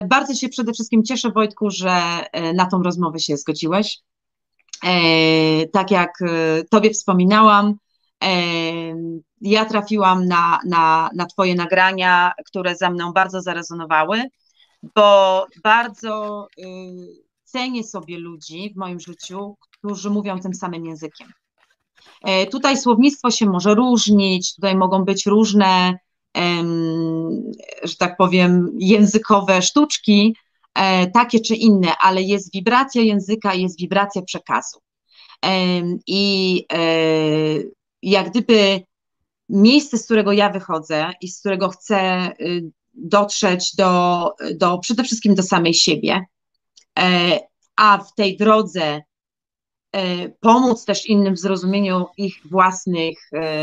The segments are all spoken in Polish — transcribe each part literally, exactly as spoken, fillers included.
bardzo się przede wszystkim cieszę, Wojtku, że na tą rozmowę się zgodziłeś. Tak jak Tobie wspominałam, ja trafiłam na, na, na Twoje nagrania, które ze mną bardzo zarezonowały, bo bardzo cenię sobie ludzi w moim życiu, którzy mówią tym samym językiem. Tutaj słownictwo się może różnić, tutaj mogą być różne, że tak powiem, językowe sztuczki, takie czy inne, ale jest wibracja języka, jest wibracja przekazu. I jak gdyby miejsce, z którego ja wychodzę i z którego chcę dotrzeć do, do przede wszystkim do samej siebie, a w tej drodze pomóc też innym w zrozumieniu ich własnych,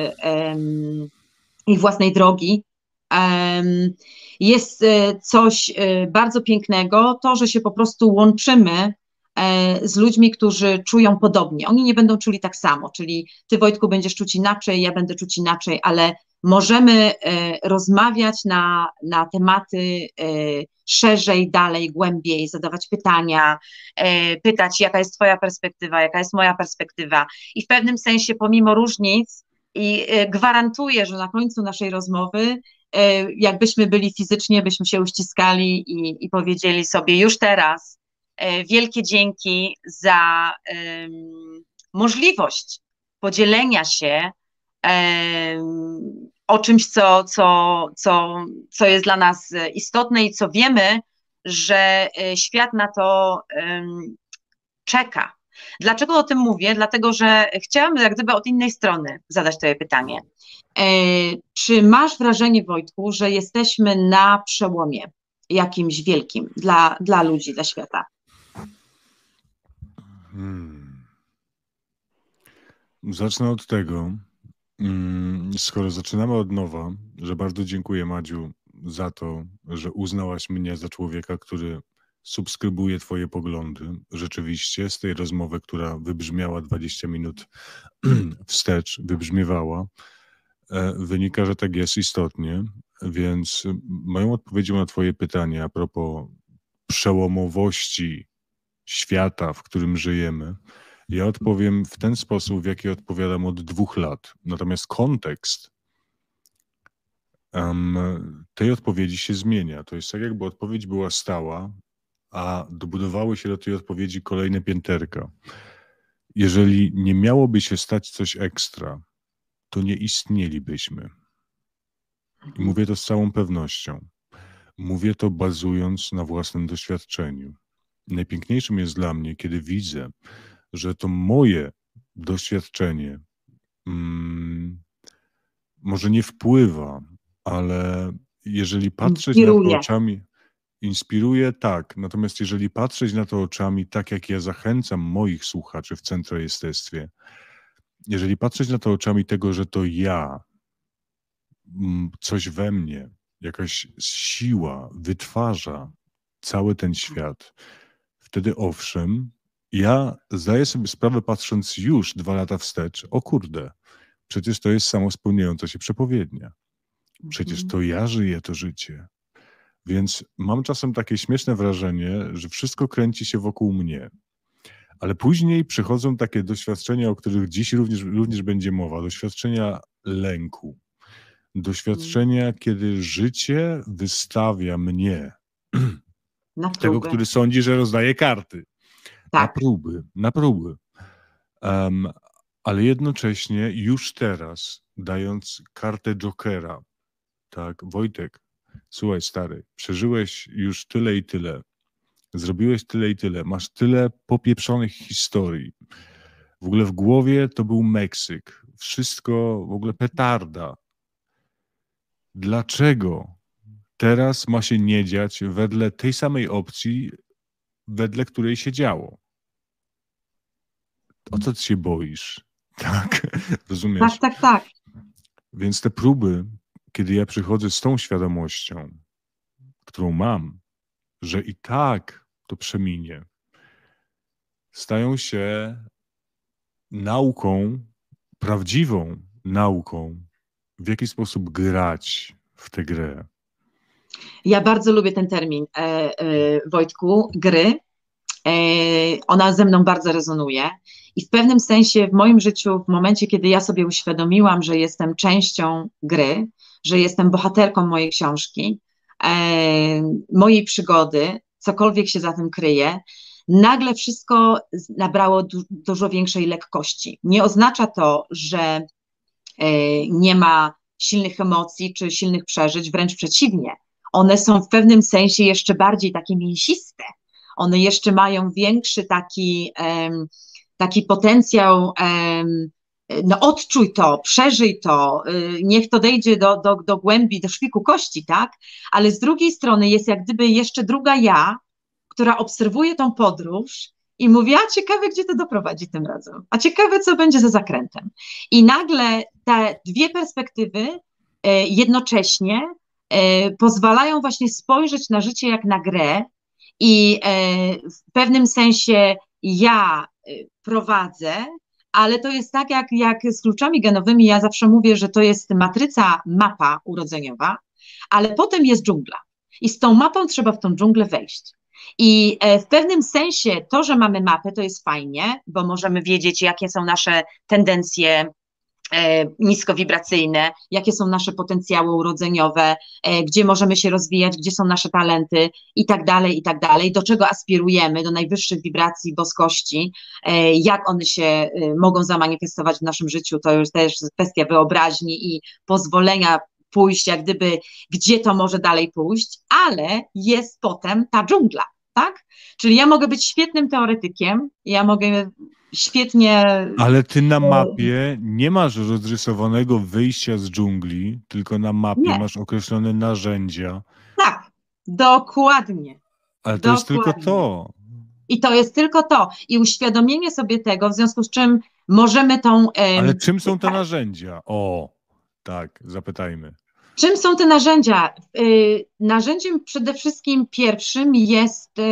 ich własnej drogi, jest coś bardzo pięknego, to, że się po prostu łączymy z ludźmi, którzy czują podobnie. Oni nie będą czuli tak samo, czyli ty, Wojtku, będziesz czuć inaczej, ja będę czuć inaczej, ale możemy rozmawiać na, na tematy szerzej, dalej, głębiej, zadawać pytania, pytać, jaka jest twoja perspektywa, jaka jest moja perspektywa. I w pewnym sensie, pomimo różnic, i gwarantuję, że na końcu naszej rozmowy, jakbyśmy byli fizycznie, byśmy się uściskali i, i powiedzieli sobie już teraz wielkie dzięki za um, możliwość podzielenia się um, o czymś, co, co, co, co jest dla nas istotne i co wiemy, że świat na to um, czeka. Dlaczego o tym mówię? Dlatego, że chciałam jak gdyby od innej strony zadać Tobie pytanie. E, czy masz wrażenie, Wojtku, że jesteśmy na przełomie jakimś wielkim dla, dla ludzi, dla świata? Hmm. Zacznę od tego, skoro zaczynamy od nowa, że bardzo dziękuję, Madziu, za to, że uznałaś mnie za człowieka, który subskrybuje twoje poglądy. Rzeczywiście z tej rozmowy, która wybrzmiała dwadzieścia minut wstecz, wybrzmiewała, wynika, że tak jest istotnie, więc moją odpowiedzią na twoje pytanie a propos przełomowości świata, w którym żyjemy, ja odpowiem w ten sposób, w jaki odpowiadam od dwóch lat. Natomiast kontekst um, tej odpowiedzi się zmienia. To jest tak, jakby odpowiedź była stała, a dobudowały się do tej odpowiedzi kolejne pięterka. Jeżeli nie miałoby się stać coś ekstra, to nie istnielibyśmy. I mówię to z całą pewnością. Mówię to bazując na własnym doświadczeniu. Najpiękniejszym jest dla mnie, kiedy widzę, że to moje doświadczenie mm, może nie wpływa, ale jeżeli patrzeć Inspiruje. na to oczami, inspiruje, tak, natomiast jeżeli patrzeć na to oczami, tak jak ja zachęcam moich słuchaczy w Centroestestwie, jeżeli patrzeć na to oczami tego, że to ja, coś we mnie, jakaś siła wytwarza cały ten świat, wtedy owszem, ja zdaję sobie sprawę, patrząc już dwa lata wstecz, o kurde, przecież to jest samo spełniająca się przepowiednia. Przecież to ja żyję to życie. Więc mam czasem takie śmieszne wrażenie, że wszystko kręci się wokół mnie. Ale później przychodzą takie doświadczenia, o których dziś również, również będzie mowa. Doświadczenia lęku. Doświadczenia, kiedy życie wystawia mnie, Na tego, próbę. który sądzi, że rozdaje karty. Tak. Na próby, na próby. Um, ale jednocześnie już teraz, dając kartę Jokera, tak, Wojtek, słuchaj stary, przeżyłeś już tyle i tyle, zrobiłeś tyle i tyle, masz tyle popieprzonych historii. W ogóle w głowie to był Meksyk, wszystko w ogóle petarda. Dlaczego teraz ma się nie dziać wedle tej samej opcji, wedle której się działo? O co ty się boisz? Tak, rozumiesz? Tak, tak, tak. Więc te próby, kiedy ja przychodzę z tą świadomością, którą mam, że i tak to przeminie, stają się nauką, prawdziwą nauką, w jaki sposób grać w tę grę. Ja bardzo lubię ten termin, e, e, Wojtku, gry. E, ona ze mną bardzo rezonuje i w pewnym sensie w moim życiu, w momencie, kiedy ja sobie uświadomiłam, że jestem częścią gry, że jestem bohaterką mojej książki, e, mojej przygody, cokolwiek się za tym kryje, nagle wszystko nabrało du dużo większej lekkości. Nie oznacza to, że e, nie ma silnych emocji czy silnych przeżyć, wręcz przeciwnie. One są w pewnym sensie jeszcze bardziej takie mięsiste. One jeszcze mają większy taki, um, taki potencjał, um, no odczuj to, przeżyj to, y, niech to dojdzie do, do, do głębi, do szpiku kości, tak? Ale z drugiej strony jest jak gdyby jeszcze druga ja, która obserwuje tą podróż i mówi, a ciekawe, gdzie to doprowadzi tym razem, a ciekawe, co będzie za zakrętem. I nagle te dwie perspektywy y, jednocześnie y, pozwalają właśnie spojrzeć na życie jak na grę i y, w pewnym sensie ja y, prowadzę, ale to jest tak jak, jak z kluczami genowymi, ja zawsze mówię, że to jest matryca, mapa urodzeniowa, ale potem jest dżungla i z tą mapą trzeba w tą dżunglę wejść. I w pewnym sensie to, że mamy mapę, to jest fajnie, bo możemy wiedzieć, jakie są nasze tendencje niskowibracyjne, jakie są nasze potencjały urodzeniowe, gdzie możemy się rozwijać, gdzie są nasze talenty i tak dalej, i tak dalej, do czego aspirujemy, do najwyższych wibracji boskości, jak one się mogą zamanifestować w naszym życiu, to już też kwestia wyobraźni i pozwolenia pójść, jak gdyby, gdzie to może dalej pójść, ale jest potem ta dżungla, tak? Czyli ja mogę być świetnym teoretykiem, ja mogę świetnie... Ale ty na mapie nie masz rozrysowanego wyjścia z dżungli, tylko na mapie nie. Masz określone narzędzia. Tak, dokładnie. Ale to dokładnie. jest tylko to. I to jest tylko to. I uświadomienie sobie tego, w związku z czym możemy tą... Ale czym są te narzędzia? O, tak, zapytajmy. Czym są te narzędzia? Yy, narzędziem przede wszystkim pierwszym jest yy,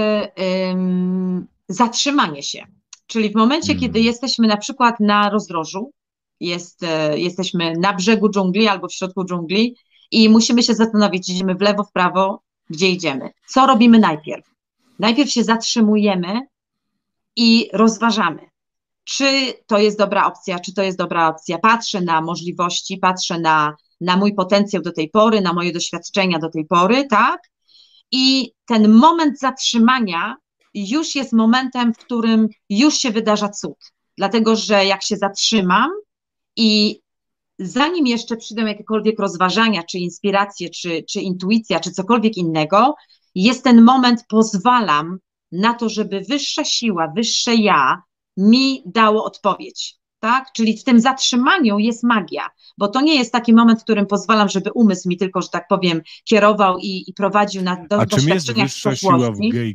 yy, zatrzymanie się. Czyli w momencie, hmm. kiedy jesteśmy na przykład na rozdrożu, jest, yy, jesteśmy na brzegu dżungli albo w środku dżungli i musimy się zastanowić, idziemy w lewo, w prawo, gdzie idziemy. Co robimy najpierw? Najpierw się zatrzymujemy i rozważamy, czy to jest dobra opcja, czy to jest dobra opcja. Patrzę na możliwości, patrzę na na mój potencjał do tej pory, na moje doświadczenia do tej pory, tak? I ten moment zatrzymania już jest momentem, w którym już się wydarza cud. Dlatego, że jak się zatrzymam i zanim jeszcze przyjdą jakiekolwiek rozważania, czy inspiracje, czy, czy intuicja, czy cokolwiek innego, jest ten moment, pozwalam na to, żeby wyższa siła, wyższe ja mi dało odpowiedź. Tak? Czyli w tym zatrzymaniu jest magia, bo to nie jest taki moment, w którym pozwalam, żeby umysł mi tylko, że tak powiem, kierował i, i prowadził na do, A czym jest wyższa siła w, gay,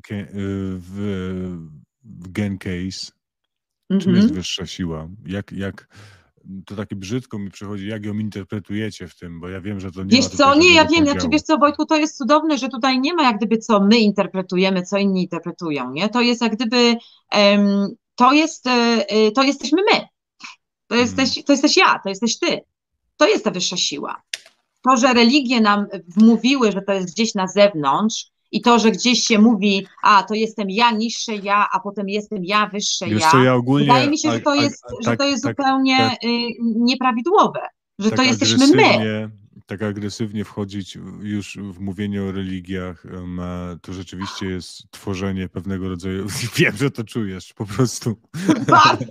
w, w Gen Case? Czym mm-hmm. jest wyższa siła? Jak, jak, to takie brzydko mi przychodzi, jak ją interpretujecie w tym, bo ja wiem, że to nie wiesz ma co, nie, ja wiem, podziału. znaczy, wiesz co, Wojtku, to jest cudowne, że tutaj nie ma jak gdyby co my interpretujemy, co inni interpretują, nie? To jest jak gdyby, um, to jest, y, to jesteśmy my. To jesteś, to jesteś ja, to jesteś ty. To jest ta wyższa siła. To, że religie nam wmówiły, że to jest gdzieś na zewnątrz i to, że gdzieś się mówi, a to jestem ja, niższe ja, a potem jestem ja, wyższe Wiesz ja. co, ja ogólnie, Wydaje mi się, że to a, jest, a, a, że tak, to jest tak, zupełnie tak, nieprawidłowe, że tak to jesteśmy my. Tak agresywnie wchodzić już w mówienie o religiach, to rzeczywiście jest tworzenie pewnego rodzaju... Wiem, że to czujesz, po prostu. Bardzo.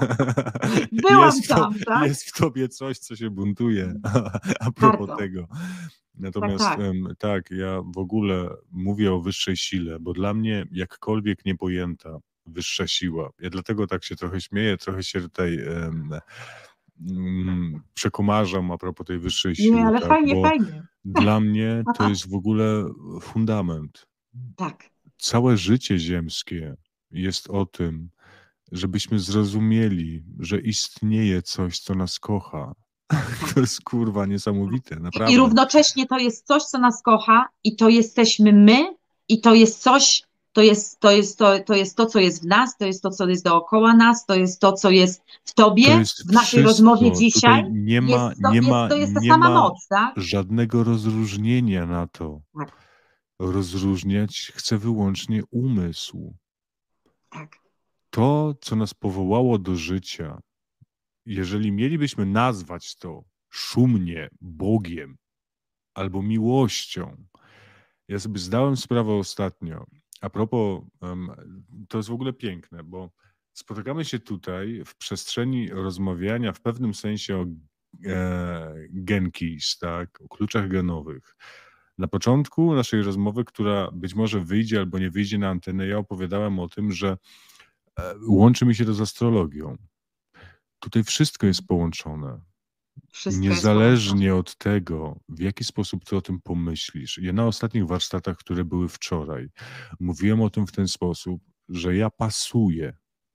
Byłam jest tam, to, tak? Jest w tobie coś, co się buntuje, a, a propos Bardzo. tego. Natomiast tak, tak. Um, tak, ja w ogóle mówię o wyższej sile, bo dla mnie jakkolwiek niepojęta wyższa siła. Ja dlatego tak się trochę śmieję, trochę się tutaj... Um, przekomarzam a propos tej wyższej siły. Nie, ale tak, fajnie, bo fajnie. Dla mnie to jest w ogóle fundament. Tak. Całe życie ziemskie jest o tym, żebyśmy zrozumieli, że istnieje coś, co nas kocha. To jest kurwa niesamowite, naprawdę. I równocześnie to jest coś, co nas kocha i to jesteśmy my i to jest coś, To jest, to, jest to, to jest to, co jest w nas, to jest to, co jest dookoła nas, to jest to, co jest w tobie, jest w naszej wszystko. rozmowie dzisiaj. Nie ma, jest to, nie ma, jest, to jest ta nie sama ma moc, tak? żadnego rozróżnienia na to. Tak. Rozróżniać chce wyłącznie umysł. Tak. To, co nas powołało do życia, jeżeli mielibyśmy nazwać to szumnie Bogiem albo miłością, ja sobie zdałem sprawę ostatnio, a propos, to jest w ogóle piękne, bo spotykamy się tutaj w przestrzeni rozmawiania w pewnym sensie o e, gen keys, tak, o kluczach genowych. Na początku naszej rozmowy, która być może wyjdzie albo nie wyjdzie na antenę, ja opowiadałem o tym, że e, łączy mi się to z astrologią. Tutaj wszystko jest połączone. Wszystko Niezależnie jest połączone. od tego, w jaki sposób ty o tym pomyślisz. Ja na ostatnich warsztatach, które były wczoraj, mówiłem o tym w ten sposób, że ja pasuję.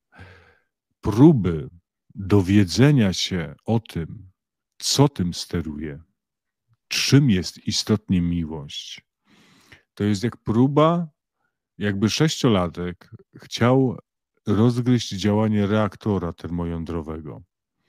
Próby dowiedzenia się o tym, co tym steruje, czym jest istotnie miłość, to jest jak próba, jakby sześciolatek chciał rozgryźć działanie reaktora termojądrowego.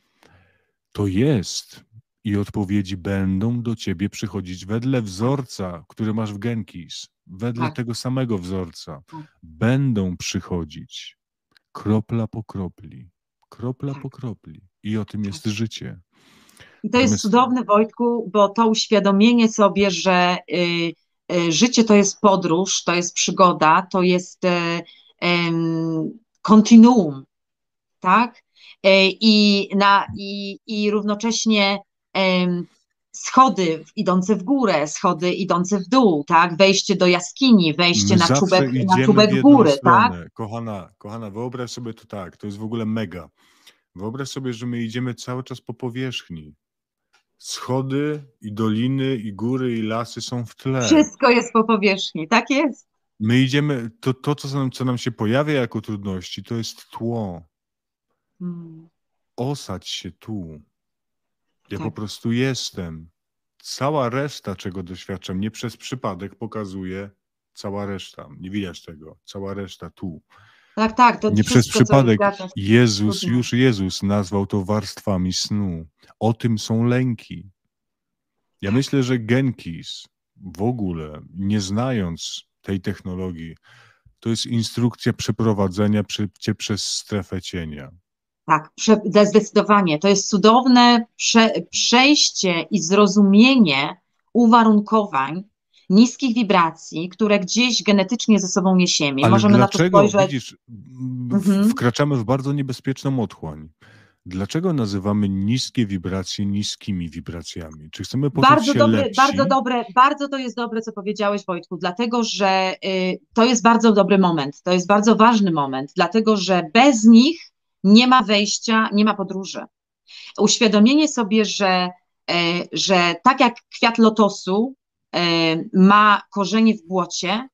To jest i odpowiedzi będą do ciebie przychodzić wedle wzorca, który masz w gen keys, wedle Tak. tego samego wzorca. Tak. Będą przychodzić kropla po kropli, kropla Tak. po kropli. I o tym jest życie. I to jest Natomiast cudowne, Wojtku, bo to uświadomienie sobie, że y, y, życie to jest podróż, to jest przygoda, to jest y, em, kontinuum, tak? Y, I, na, i, i równocześnie em, schody idące w górę, schody idące w dół, tak? Wejście do jaskini, wejście my na zawsze czubek, na idziemy w czubek jedną góry, tak? stronę. Kochana, kochana, wyobraź sobie to tak, to jest w ogóle mega. Wyobraź sobie, że my idziemy cały czas po powierzchni. Schody i doliny i góry i lasy są w tle. Wszystko jest po powierzchni, tak jest. My idziemy, to, to co, nam, co nam się pojawia jako trudności, to jest tło. Hmm. Osadź się tu. Ja Tak. po prostu jestem. Cała reszta, czego doświadczam, nie przez przypadek pokazuje cała reszta. Nie widać tego. Cała reszta tu. Tak, tak, to Nie przez wszystko, co przypadek zgadza się. Jezus, już Jezus nazwał to warstwami snu. O tym są lęki. Ja myślę, że gen keys w ogóle, nie znając tej technologii, to jest instrukcja przeprowadzenia cię przez strefę cienia. Tak, prze, zdecydowanie. To jest cudowne prze, przejście i zrozumienie uwarunkowań niskich wibracji, które gdzieś genetycznie ze sobą niesiemy. Ale Możemy na to dlaczego, spojrzeć. widzisz, Mhm. wkraczamy w bardzo niebezpieczną otchłań. Dlaczego nazywamy niskie wibracje niskimi wibracjami? Czy chcemy poczuć Bardzo się dobre, lepsi? bardzo dobre, bardzo to jest dobre, co powiedziałeś, Wojtku, dlatego że y, to jest bardzo dobry moment, to jest bardzo ważny moment, dlatego że bez nich nie ma wejścia, nie ma podróży. Uświadomienie sobie, że, y, że tak jak kwiat lotosu y, ma korzenie w błocie,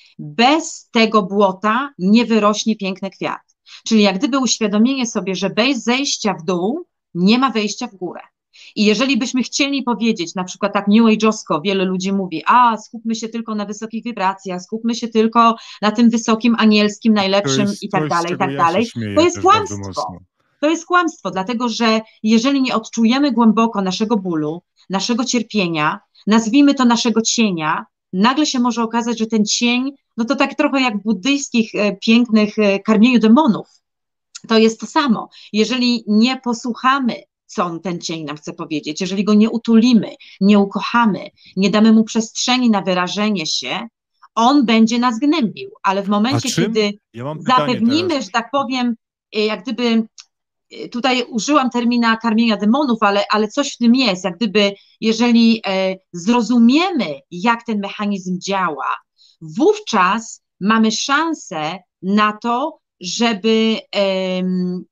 bez tego błota nie wyrośnie piękny kwiat. Czyli jak gdyby uświadomienie sobie, że bez zejścia w dół nie ma wejścia w górę. I jeżeli byśmy chcieli powiedzieć, na przykład tak New Age'owsko, wiele ludzi mówi, a skupmy się tylko na wysokich wibracjach, skupmy się tylko na tym wysokim, anielskim, najlepszym jest i tak coś, z dalej, i czego tak ja się dalej, śmieję to jest też bardzo kłamstwo. mocno. To jest kłamstwo, dlatego że jeżeli nie odczujemy głęboko naszego bólu, naszego cierpienia, nazwijmy to naszego cienia, nagle się może okazać, że ten cień, no to tak trochę jak w buddyjskich e, pięknych e, karmieniu demonów, to jest to samo. Jeżeli nie posłuchamy, co on, ten cień nam chce powiedzieć, jeżeli go nie utulimy, nie ukochamy, nie damy mu przestrzeni na wyrażenie się, on będzie nas gnębił, ale w momencie, czym? kiedy Ja mam pytanie zapewnimy, teraz. że tak powiem, e, jak gdyby, e, tutaj użyłam termina karmienia demonów, ale, ale coś w tym jest, jak gdyby, jeżeli e, zrozumiemy, jak ten mechanizm działa, wówczas mamy szansę na to, żeby em,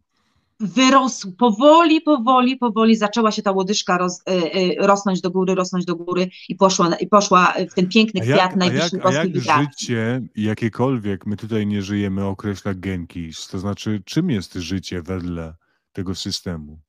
wyrósł powoli, powoli, powoli zaczęła się ta łodyżka roz, y, y, rosnąć do góry, rosnąć do góry i poszła, i poszła w ten piękny A kwiat jak, a najwyższych jak, a boskich jak wibracji. życie, jakiekolwiek, my tutaj nie żyjemy, określa gen keys? To znaczy, czym jest życie wedle tego systemu?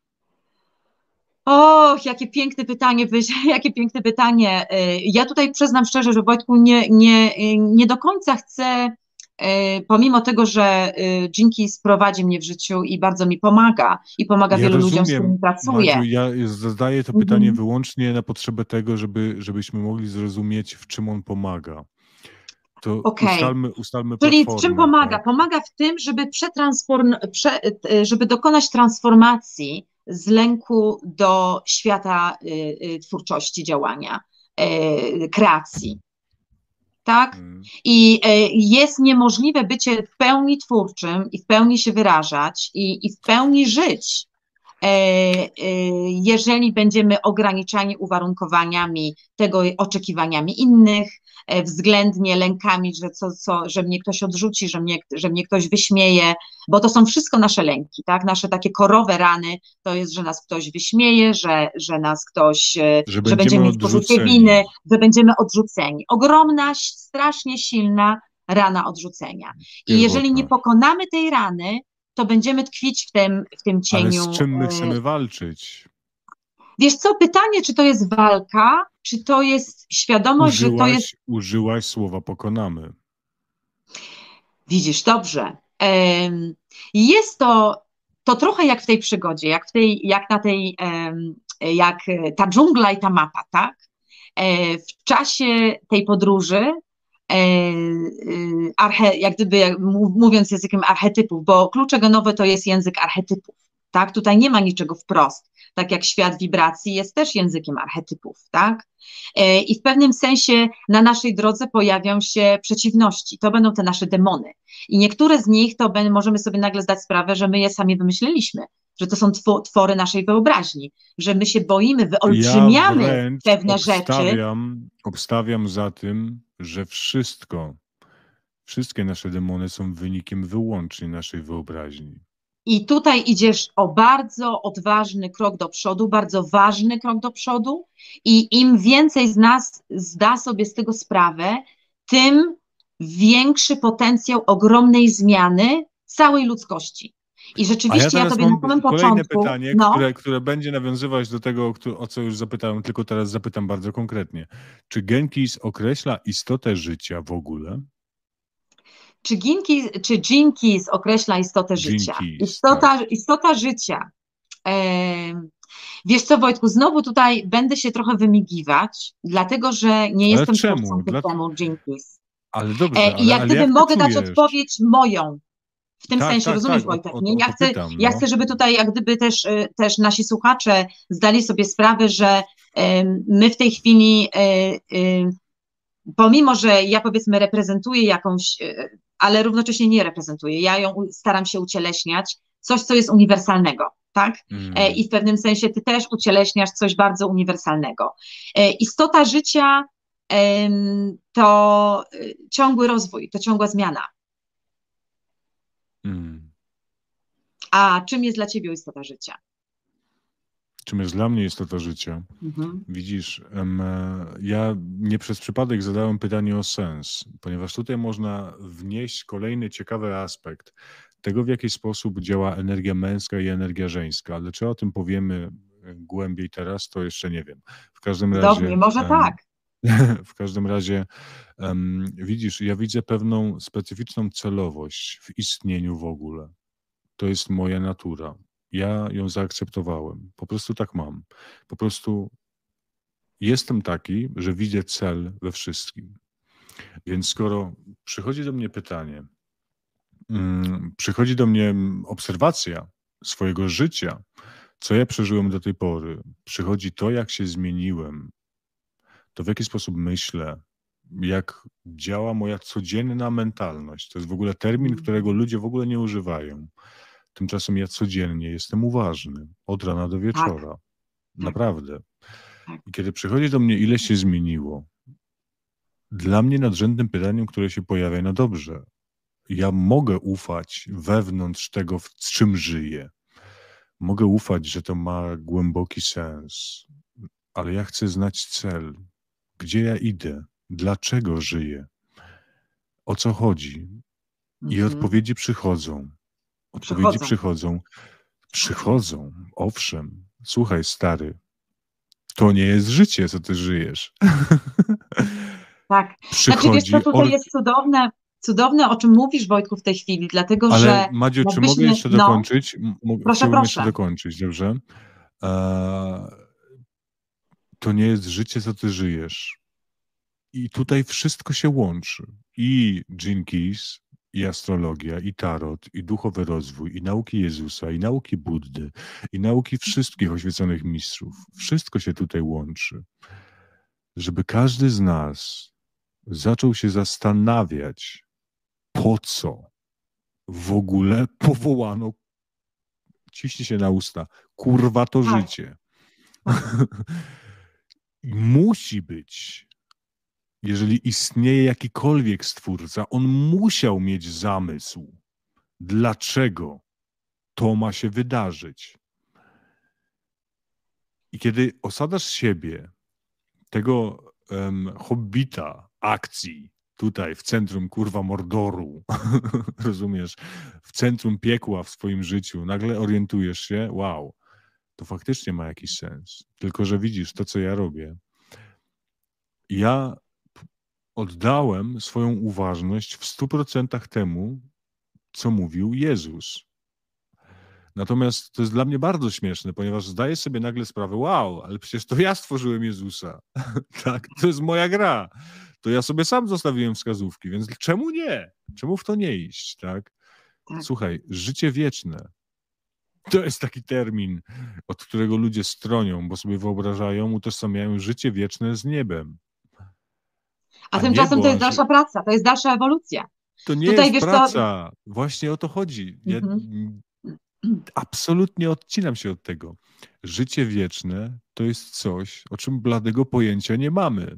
Och, jakie piękne pytanie, jakie piękne pytanie. Ja tutaj przyznam szczerze, że Wojtku nie, nie, nie do końca chcę pomimo tego, że Jenkins prowadzi mnie w życiu i bardzo mi pomaga i pomaga Ja wielu ludziom, z rozumiem, którymi pracuję. Madziu, ja zadaję to Mhm. pytanie wyłącznie na potrzebę tego, żeby, żebyśmy mogli zrozumieć, w czym on pomaga. To Okej. ustalmy, ustalmy Czyli w platformę. czym pomaga? Tak? Pomaga w tym, żeby przetransform, prze, żeby dokonać transformacji z lęku do świata y, y, twórczości, działania, y, kreacji. Tak? Mm. I y, jest niemożliwe bycie w pełni twórczym i w pełni się wyrażać i, i w pełni żyć, y, y, jeżeli będziemy ograniczani uwarunkowaniami tego, oczekiwaniami innych, względnie lękami, że, co, co, że mnie ktoś odrzuci, że mnie, że mnie ktoś wyśmieje, bo to są wszystko nasze lęki, tak? Nasze takie korowe rany to jest, że nas ktoś wyśmieje, że, że nas ktoś, Że że będziemy będziemy mieć poczucie odrzuceni. winy, że będziemy odrzuceni. Ogromna, strasznie silna rana odrzucenia. I jeżeli nie pokonamy tej rany, to będziemy tkwić w tym, w tym cieniu. Ale z czym my chcemy walczyć? Wiesz co, pytanie, czy to jest walka, czy to jest świadomość, Użyłaś, że to jest... Użyłaś słowa pokonamy. Widzisz, dobrze. Jest to, to trochę jak w tej przygodzie, jak, w tej, jak na tej, jak ta dżungla i ta mapa, tak? W czasie tej podróży, jak gdyby mówiąc językiem archetypów, bo klucze genowe to jest język archetypów, tak? Tutaj nie ma niczego wprost, tak jak świat wibracji jest też językiem archetypów, tak? I w pewnym sensie na naszej drodze pojawią się przeciwności, to będą te nasze demony i niektóre z nich to możemy sobie nagle zdać sprawę, że my je sami wymyśliliśmy, że to są twory naszej wyobraźni, że my się boimy, wyolbrzymiamy ja pewne obstawiam, rzeczy. Obstawiam za tym, że wszystko, wszystkie nasze demony są wynikiem wyłącznie naszej wyobraźni. I tutaj idziesz o bardzo odważny krok do przodu, bardzo ważny krok do przodu i im więcej z nas zda sobie z tego sprawę, tym większy potencjał ogromnej zmiany całej ludzkości. I rzeczywiście ja, ja tobie na samym kolejne początku... pytanie, no, które, które będzie nawiązywać do tego, o co już zapytałem, tylko teraz zapytam bardzo konkretnie. Czy Jenkins określa istotę życia w ogóle? Czy Jenkins, czy Jenkins określa istotę życia? Jenkins, Istota, tak. istota życia. E, wiesz co, Wojtku, znowu tutaj będę się trochę wymigiwać, dlatego że nie Ale jestem czemu? twórcą Dla... systemu Jenkins. Ale dobrze, E, ale, I jak ale gdyby jak mogę dać czujesz? odpowiedź moją. W tym tak, sensie, tak, rozumiesz, tak, Wojtek, o, o, nie? Ja o chcę, pytam, ja no. chcę, żeby tutaj jak gdyby też, też nasi słuchacze zdali sobie sprawę, że um, my w tej chwili um, um, pomimo, że ja powiedzmy reprezentuję jakąś, ale równocześnie nie reprezentuję, ja ją staram się ucieleśniać, coś, co jest uniwersalnego, tak? Mm. I w pewnym sensie ty też ucieleśniasz coś bardzo uniwersalnego. Istota życia to ciągły rozwój, to ciągła zmiana. Mm. A czym jest dla ciebie istota życia? Czym jest dla mnie istota życia? Mhm. Widzisz, em, ja nie przez przypadek zadałem pytanie o sens, ponieważ tutaj można wnieść kolejny ciekawy aspekt tego, w jaki sposób działa energia męska i energia żeńska, ale czy o tym powiemy głębiej teraz, to jeszcze nie wiem. W każdym razie... Dobrze, może em, tak. W każdym razie um, widzisz, ja widzę pewną specyficzną celowość w istnieniu w ogóle. To jest moja natura. Ja ją zaakceptowałem. Po prostu tak mam. Po prostu jestem taki, że widzę cel we wszystkim. Więc skoro przychodzi do mnie pytanie, um, przychodzi do mnie obserwacja swojego życia, co ja przeżyłem do tej pory, przychodzi to, jak się zmieniłem, to w jaki sposób myślę, jak działa moja codzienna mentalność. To jest w ogóle termin, którego ludzie w ogóle nie używają. Tymczasem ja codziennie jestem uważny, od rana do wieczora. Tak. Naprawdę. Tak. I kiedy przychodzi do mnie, ile się zmieniło, dla mnie nadrzędnym pytaniem, które się pojawia, no dobrze, ja mogę ufać wewnątrz tego, w czym żyję. Mogę ufać, że to ma głęboki sens, ale ja chcę znać cel. Gdzie ja idę? Dlaczego żyję? O co chodzi? I mhm. odpowiedzi przychodzą. Odpowiedzi przychodzą. Przychodzą. Owszem. Słuchaj, stary, to nie jest życie, co ty żyjesz. Tak. Przychodzi znaczy, wiesz co, tutaj or... jest cudowne. cudowne, o czym mówisz, Wojtku, w tej chwili, dlatego Ale że Madziu, czy mogę jakbyśmy, jeszcze no, dokończyć? M- mo- proszę, Chciałbym jeszcze proszę. dokończyć, dobrze? Eee, to nie jest życie, co ty żyjesz. I tutaj wszystko się łączy. I Gene Keys, i astrologia, i tarot, i duchowy rozwój, i nauki Jezusa, i nauki Buddy, i nauki wszystkich oświeconych mistrzów. Wszystko się tutaj łączy. Żeby każdy z nas zaczął się zastanawiać, po co w ogóle powołano, ciśnie się na usta, kurwa to Tak, życie. tak, I musi być, jeżeli istnieje jakikolwiek stwórca, on musiał mieć zamysł, dlaczego to ma się wydarzyć. I kiedy osadzasz siebie, tego um, hobbita akcji, tutaj w centrum kurwa Mordoru, rozumiesz, w centrum piekła w swoim życiu, nagle orientujesz się, wow, to faktycznie ma jakiś sens. Tylko że widzisz to, co ja robię. Ja oddałem swoją uważność w stu procentach temu, co mówił Jezus. Natomiast to jest dla mnie bardzo śmieszne, ponieważ zdaję sobie nagle sprawę, wow, ale przecież to ja stworzyłem Jezusa. Tak, to jest moja gra. To ja sobie sam zostawiłem wskazówki, więc czemu nie? Czemu w to nie iść, tak? tak. Słuchaj, życie wieczne. To jest taki termin, od którego ludzie stronią, bo sobie wyobrażają, utożsamiają życie wieczne z niebem. A A tymczasem to jest niebo, dalsza praca, to jest dalsza ewolucja. to nie Tutaj jest wiesz co, praca. Właśnie o to chodzi. Ja mhm. absolutnie odcinam się od tego. Życie wieczne to jest coś, o czym bladego pojęcia nie mamy.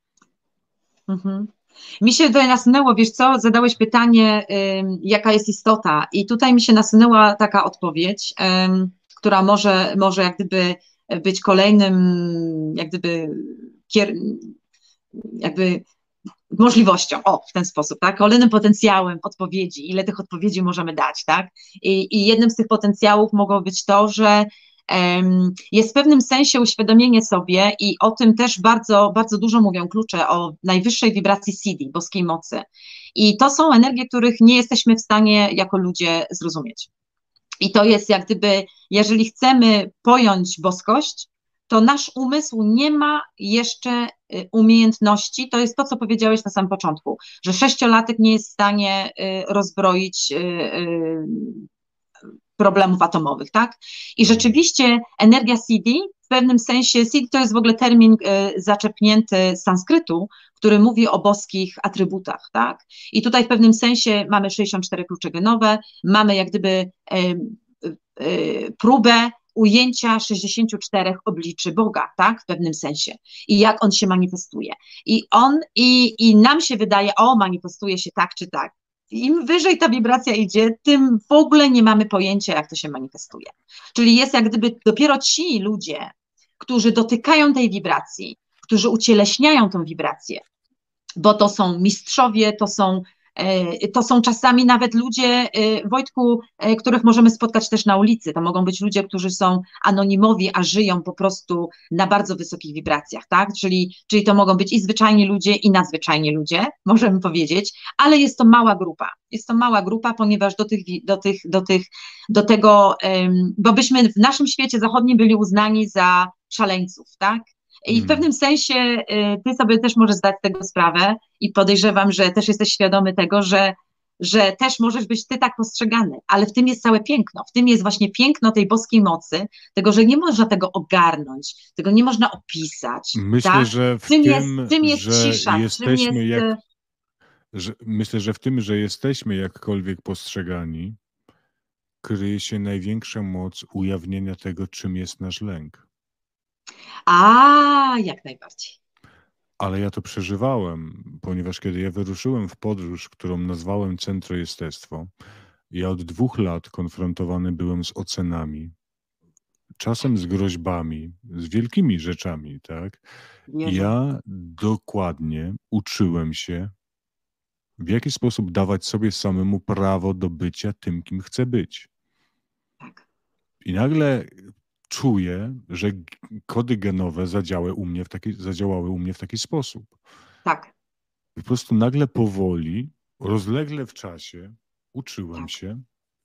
Mhm. Mi się tutaj nasunęło, wiesz co, zadałeś pytanie, ym, jaka jest istota, i tutaj mi się nasunęła taka odpowiedź, ym, która może, może jak gdyby być kolejnym, jak gdyby, kier, jakby możliwością, o, w ten sposób, tak, kolejnym potencjałem odpowiedzi, ile tych odpowiedzi możemy dać, tak, i, i jednym z tych potencjałów mogło być to, że em, jest w pewnym sensie uświadomienie sobie, i o tym też bardzo, bardzo dużo mówią klucze, o najwyższej wibracji C D, boskiej mocy, i to są energie, których nie jesteśmy w stanie jako ludzie zrozumieć. I to jest jak gdyby, jeżeli chcemy pojąć boskość, to nasz umysł nie ma jeszcze y, umiejętności, to jest to, co powiedziałeś na samym początku, że sześciolatek nie jest w stanie y, rozbroić y, y, problemów atomowych, tak? I rzeczywiście energia C D, w pewnym sensie, C D to jest w ogóle termin y, zaczepnięty z sanskrytu, który mówi o boskich atrybutach, tak? I tutaj w pewnym sensie mamy sześćdziesiąt cztery klucze genowe, mamy jak gdyby y, y, y, próbę ujęcia sześćdziesięciu czterech obliczy Boga, tak? W pewnym sensie. I jak on się manifestuje. I on, i, i nam się wydaje, o, manifestuje się tak czy tak. Im wyżej ta wibracja idzie, tym w ogóle nie mamy pojęcia, jak to się manifestuje. Czyli jest jak gdyby dopiero ci ludzie, którzy dotykają tej wibracji, którzy ucieleśniają tą wibrację, bo to są mistrzowie, to są, to są czasami nawet ludzie, Wojtku, których możemy spotkać też na ulicy. To mogą być ludzie, którzy są anonimowi, a żyją po prostu na bardzo wysokich wibracjach, tak? Czyli, czyli to mogą być i zwyczajni ludzie, i nadzwyczajni ludzie, możemy powiedzieć, ale jest to mała grupa. Jest to mała grupa, ponieważ do tych, do tych, do tych, do tego, bo byśmy w naszym świecie zachodnim byli uznani za szaleńców, tak? I w pewnym sensie ty sobie też możesz zdać z tego sprawę, i podejrzewam, że też jesteś świadomy tego, że, że też możesz być ty tak postrzegany, ale w tym jest całe piękno, w tym jest właśnie piękno tej boskiej mocy, tego, że nie można tego ogarnąć, tego nie można opisać, Myślę, tak? że W w tym jest, tym, w tym jest że cisza, w tym jesteśmy jest... jak, że, myślę, że w tym, że jesteśmy jakkolwiek postrzegani, kryje się największa moc ujawnienia tego, czym jest nasz lęk. A, jak najbardziej. Ale ja to przeżywałem, ponieważ kiedy ja wyruszyłem w podróż, którą nazwałem centrojestestwo, ja od dwóch lat konfrontowany byłem z ocenami, czasem z groźbami, z wielkimi rzeczami, tak? Wierzę. Ja dokładnie uczyłem się, w jaki sposób dawać sobie samemu prawo do bycia tym, kim chcę być. Tak. I nagle czuję, że kody genowe zadziałały u mnie w taki, zadziałały u mnie w taki sposób. Tak. Po prostu nagle powoli rozlegle w czasie uczyłem Tak, się,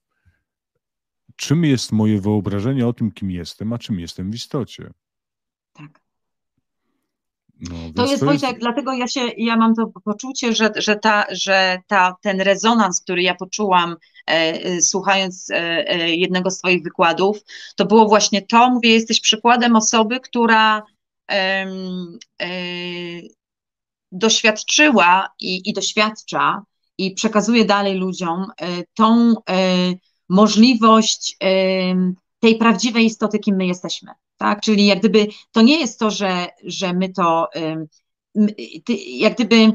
czym jest moje wyobrażenie o tym, kim jestem, a czym jestem w istocie. tak. No, To więc jest to jest... Wojtek, dlatego ja się, ja mam to poczucie, że, że, ta, że ta, ten rezonans, który ja poczułam, e, e, słuchając e, e, jednego z Twoich wykładów, to było właśnie to, mówię, jesteś przykładem osoby, która em, e, doświadczyła i, i doświadcza i przekazuje dalej ludziom e, tą e, możliwość e, tej prawdziwej istoty, kim my jesteśmy. Tak? Czyli jak gdyby to nie jest to, że, że my to e, ty- jak gdyby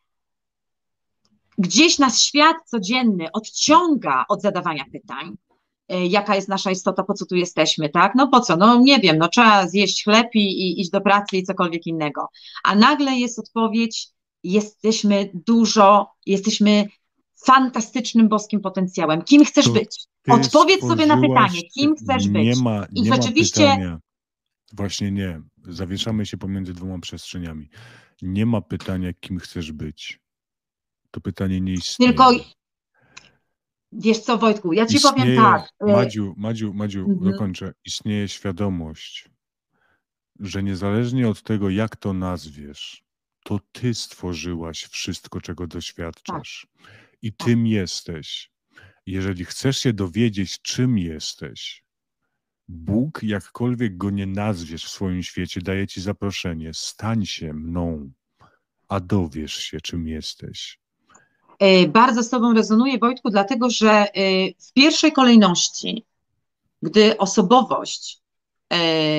gdzieś nas świat codzienny odciąga od zadawania pytań, e, jaka jest nasza istota, po co tu jesteśmy, tak? No po co? No nie wiem, no trzeba zjeść chleb i, i iść do pracy i cokolwiek innego. A nagle jest odpowiedź, jesteśmy dużo, jesteśmy fantastycznym boskim potencjałem. Kim chcesz To być? ty Odpowiedz sobie na stworzyłaś, pytanie, kim chcesz nie być? ma, I nie ma rzeczywiście pytania, właśnie nie, zawieszamy się pomiędzy dwoma przestrzeniami. Nie ma pytania, kim chcesz być. To pytanie nie tylko, istnieje. wiesz co, Wojtku, ja ci powiem Istnieje, tak. e, Madziu, Madziu, Madziu, mhm, dokończę, istnieje świadomość, że niezależnie od tego, jak to nazwiesz, to ty stworzyłaś wszystko, czego tak, doświadczasz. I tak. tym jesteś. Jeżeli chcesz się dowiedzieć, czym jesteś, Bóg, jakkolwiek go nie nazwiesz w swoim świecie, daje ci zaproszenie. Stań się mną, a dowiesz się, czym jesteś. E, Bardzo z Tobą rezonuję, Wojtku, dlatego że e, w pierwszej kolejności, gdy osobowość, e,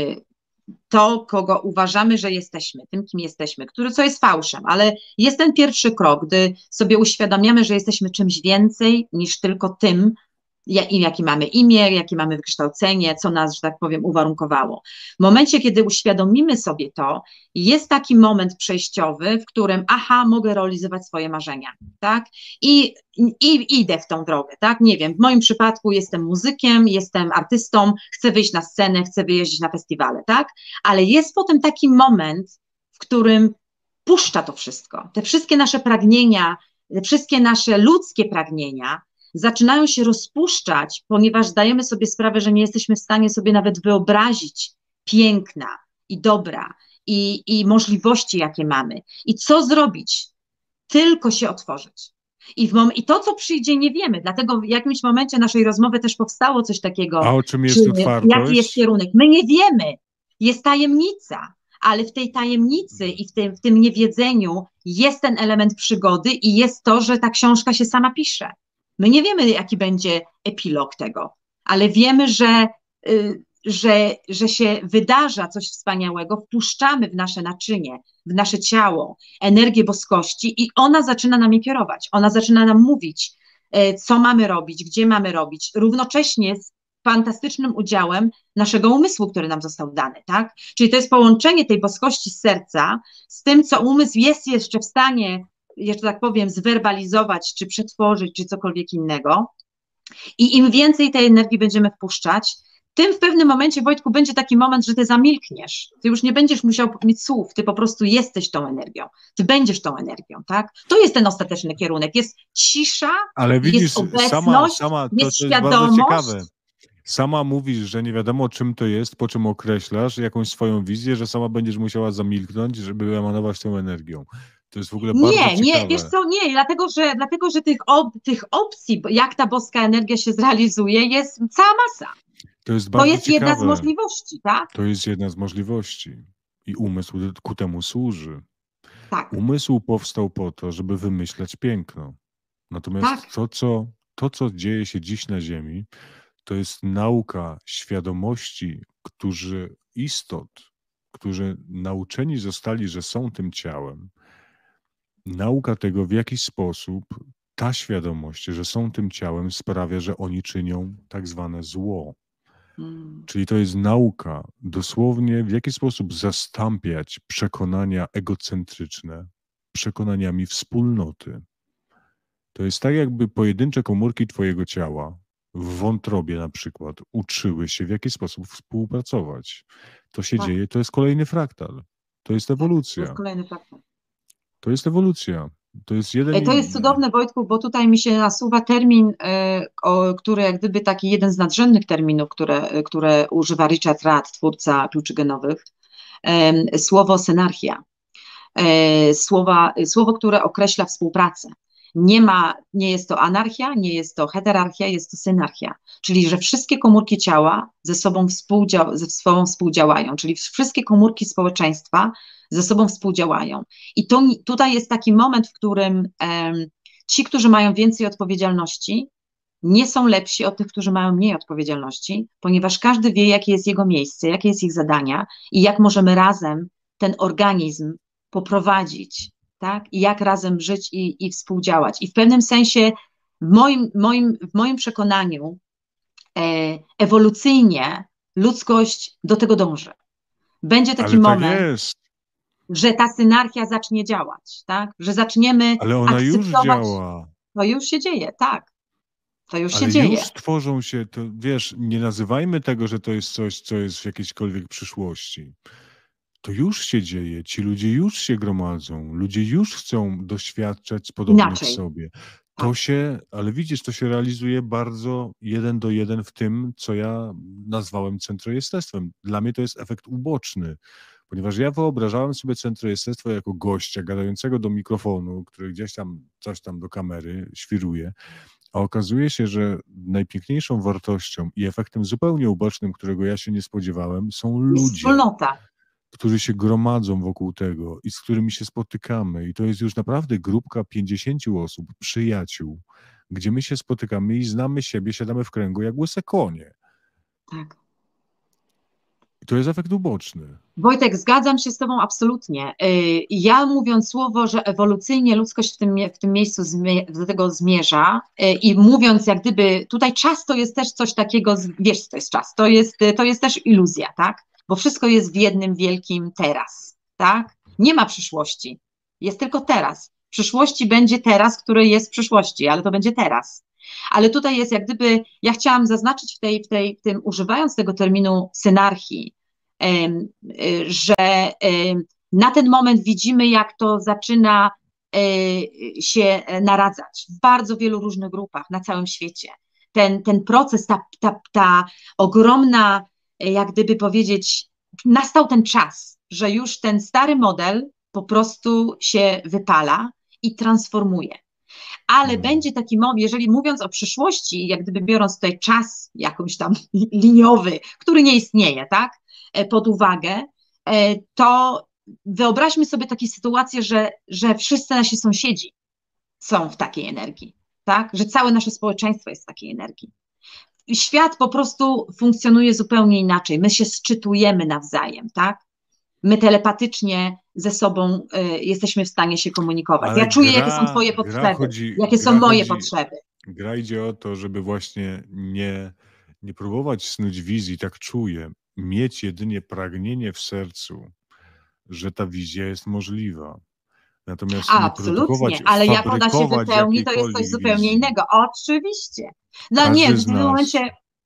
to, kogo uważamy, że jesteśmy, tym, kim jesteśmy, który co jest fałszem, ale jest ten pierwszy krok, gdy sobie uświadamiamy, że jesteśmy czymś więcej niż tylko tym, ja- i jakie mamy imię, jakie mamy wykształcenie, co nas, że tak powiem, uwarunkowało. W momencie, kiedy uświadomimy sobie to, jest taki moment przejściowy, w którym aha, mogę realizować swoje marzenia, tak? I, i idę w tą drogę, tak? Nie wiem, w moim przypadku jestem muzykiem, jestem artystą, chcę wyjść na scenę, chcę wyjeździć na festiwale, tak? Ale jest potem taki moment, w którym puszcza to wszystko, te wszystkie nasze pragnienia, te wszystkie nasze ludzkie pragnienia, zaczynają się rozpuszczać, ponieważ zdajemy sobie sprawę, że nie jesteśmy w stanie sobie nawet wyobrazić piękna i dobra i, i możliwości, jakie mamy. I co zrobić? Tylko się otworzyć. I, w mom- I to, co przyjdzie, nie wiemy. Dlatego w jakimś momencie naszej rozmowy też powstało coś takiego, A o czym czy jest jaki jest otwartość? kierunek. My nie wiemy. Jest tajemnica, ale w tej tajemnicy i w tym, w tym niewiedzeniu jest ten element przygody i jest to, że ta książka się sama pisze. My nie wiemy, jaki będzie epilog tego, ale wiemy, że, y, że, że się wydarza coś wspaniałego, wpuszczamy w nasze naczynie, w nasze ciało energię boskości i ona zaczyna nami kierować. Ona zaczyna nam mówić, y, co mamy robić, gdzie mamy robić, równocześnie z fantastycznym udziałem naszego umysłu, który nam został dany, tak? Czyli to jest połączenie tej boskości z serca z tym, co umysł jest jeszcze w stanie, jeszcze tak powiem, zwerbalizować, czy przetworzyć, czy cokolwiek innego. I im więcej tej energii będziemy wpuszczać, tym w pewnym momencie, Wojtku, będzie taki moment, że ty zamilkniesz. Ty już nie będziesz musiał mieć słów, ty po prostu jesteś tą energią. Ty będziesz tą energią, tak? To jest ten ostateczny kierunek. Jest cisza, Ale jest widzisz, sama, obecność, sama to, jest to jest bardzo świadomość. ciekawe. Sama mówisz, że nie wiadomo czym to jest, po czym określasz jakąś swoją wizję, że sama będziesz musiała zamilknąć, żeby emanować tą energią. To jest w ogóle bardzo Nie, nie, wiesz ciekawe. co, nie, dlatego że, dlatego, że tych, op, tych opcji, bo jak ta boska energia się zrealizuje, jest cała masa. To jest To bardzo jest jedna z ciekawe. możliwości, tak? To jest jedna z możliwości. I umysł ku temu służy. Tak, Umysł powstał po to, żeby wymyślać piękno. Natomiast tak, to, co, to, co dzieje się dziś na Ziemi, to jest nauka świadomości, którzy istot, którzy nauczeni zostali, że są tym ciałem. Nauka tego, w jaki sposób ta świadomość, że są tym ciałem, sprawia, że oni czynią tak zwane zło. mm, Czyli to jest nauka dosłownie, w jaki sposób zastąpiać przekonania egocentryczne przekonaniami wspólnoty. To jest tak, jakby pojedyncze komórki twojego ciała w wątrobie na przykład uczyły się, w jaki sposób współpracować. To się tak, dzieje, to jest kolejny fraktal. To jest tak. To jest ewolucja. kolejny faktor. To jest ewolucja. To jest jeden To i... jest cudowne, Wojtku, bo tutaj mi się nasuwa termin, e, o, który jak gdyby taki jeden z nadrzędnych terminów, które, które używa Richard Rudd, twórca kluczy genowych, em, słowo synarchia. E, Słowa, słowo, które określa współpracę. Nie ma, nie jest to anarchia, nie jest to heterarchia, jest to synarchia, czyli że wszystkie komórki ciała ze sobą, współdzia ze sobą współdziałają, czyli wszystkie komórki społeczeństwa ze sobą współdziałają. I to, tutaj jest taki moment, w którym em, ci, którzy mają więcej odpowiedzialności, nie są lepsi od tych, którzy mają mniej odpowiedzialności, ponieważ każdy wie, jakie jest jego miejsce, jakie jest ich zadania i jak możemy razem ten organizm poprowadzić, tak? I jak razem żyć i, i współdziałać. I w pewnym sensie, w moim, moim, w moim przekonaniu, e, ewolucyjnie ludzkość do tego dąży. Będzie taki Ale tak moment, jest. że ta synarchia zacznie działać, tak? Że zaczniemy Ale ona już akceptować. działa. To już się dzieje, tak. To już się Ale dzieje. już tworzą się, to wiesz, nie nazywajmy tego, że to jest coś, co jest w jakiejśkolwiek przyszłości. To już się dzieje, ci ludzie już się gromadzą, ludzie już chcą doświadczać podobnych Inaczej. sobie. To Tak. się, ale widzisz, to się realizuje bardzo jeden do jeden w tym, co ja nazwałem centrojesterstwem. Dla mnie to jest efekt uboczny, ponieważ ja wyobrażałem sobie centrojesterstwo jako gościa gadającego do mikrofonu, który gdzieś tam coś tam do kamery świruje, a okazuje się, że najpiękniejszą wartością i efektem zupełnie ubocznym, którego ja się nie spodziewałem, są Jest ludzie, wspólnota. którzy się gromadzą wokół tego i z którymi się spotykamy. I to jest już naprawdę grupka pięćdziesięciu osób, przyjaciół, gdzie my się spotykamy i znamy siebie, siadamy w kręgu jak łyse konie. Tak. I to jest efekt uboczny. Wojtek, zgadzam się z Tobą absolutnie. Y, Ja mówiąc słowo, że ewolucyjnie ludzkość w tym, w tym miejscu zmie- do tego zmierza y, i mówiąc jak gdyby, tutaj czas to jest też coś takiego, z- wiesz co to jest czas, to jest, to jest też iluzja, tak? Bo wszystko jest w jednym wielkim teraz, tak? Nie ma przyszłości, jest tylko teraz. W przyszłości będzie teraz, który jest w przyszłości, ale to będzie teraz. Ale tutaj jest jak gdyby, ja chciałam zaznaczyć w tej, w tej, w tym, używając tego terminu synarchii, em, y, że em, na ten moment widzimy, jak to zaczyna e, się naradzać w bardzo wielu różnych grupach na całym świecie. Ten, ten proces, ta, ta, ta ogromna, e, jak gdyby powiedzieć, nastał ten czas, że już ten stary model po prostu się wypala i transformuje. Ale Mm. będzie taki moment, jeżeli mówiąc o przyszłości, jak gdyby biorąc tutaj czas jakąś tam liniowy, który nie istnieje, tak, e, pod uwagę, e, to wyobraźmy sobie takie sytuacje, że, że wszyscy nasi sąsiedzi są w takiej energii, tak, że całe nasze społeczeństwo jest w takiej energii. Świat po prostu funkcjonuje zupełnie inaczej. My się sczytujemy nawzajem, tak? My telepatycznie ze sobą y, jesteśmy w stanie się komunikować. Ale Ja czuję, gra, jakie są Twoje gra potrzeby, chodzi, jakie są gra moje chodzi, potrzeby. Gra idzie o to, żeby właśnie nie, nie próbować snuć wizji, tak czuję, mieć jedynie pragnienie w sercu, że ta wizja jest możliwa. Natomiast A, nie absolutnie, produkować, ale jak ona się fabrykować wypełni, to jest coś jakiejkolwiek zupełnie wizji. innego. Oczywiście. No nie, Każdy w z tym nas, momencie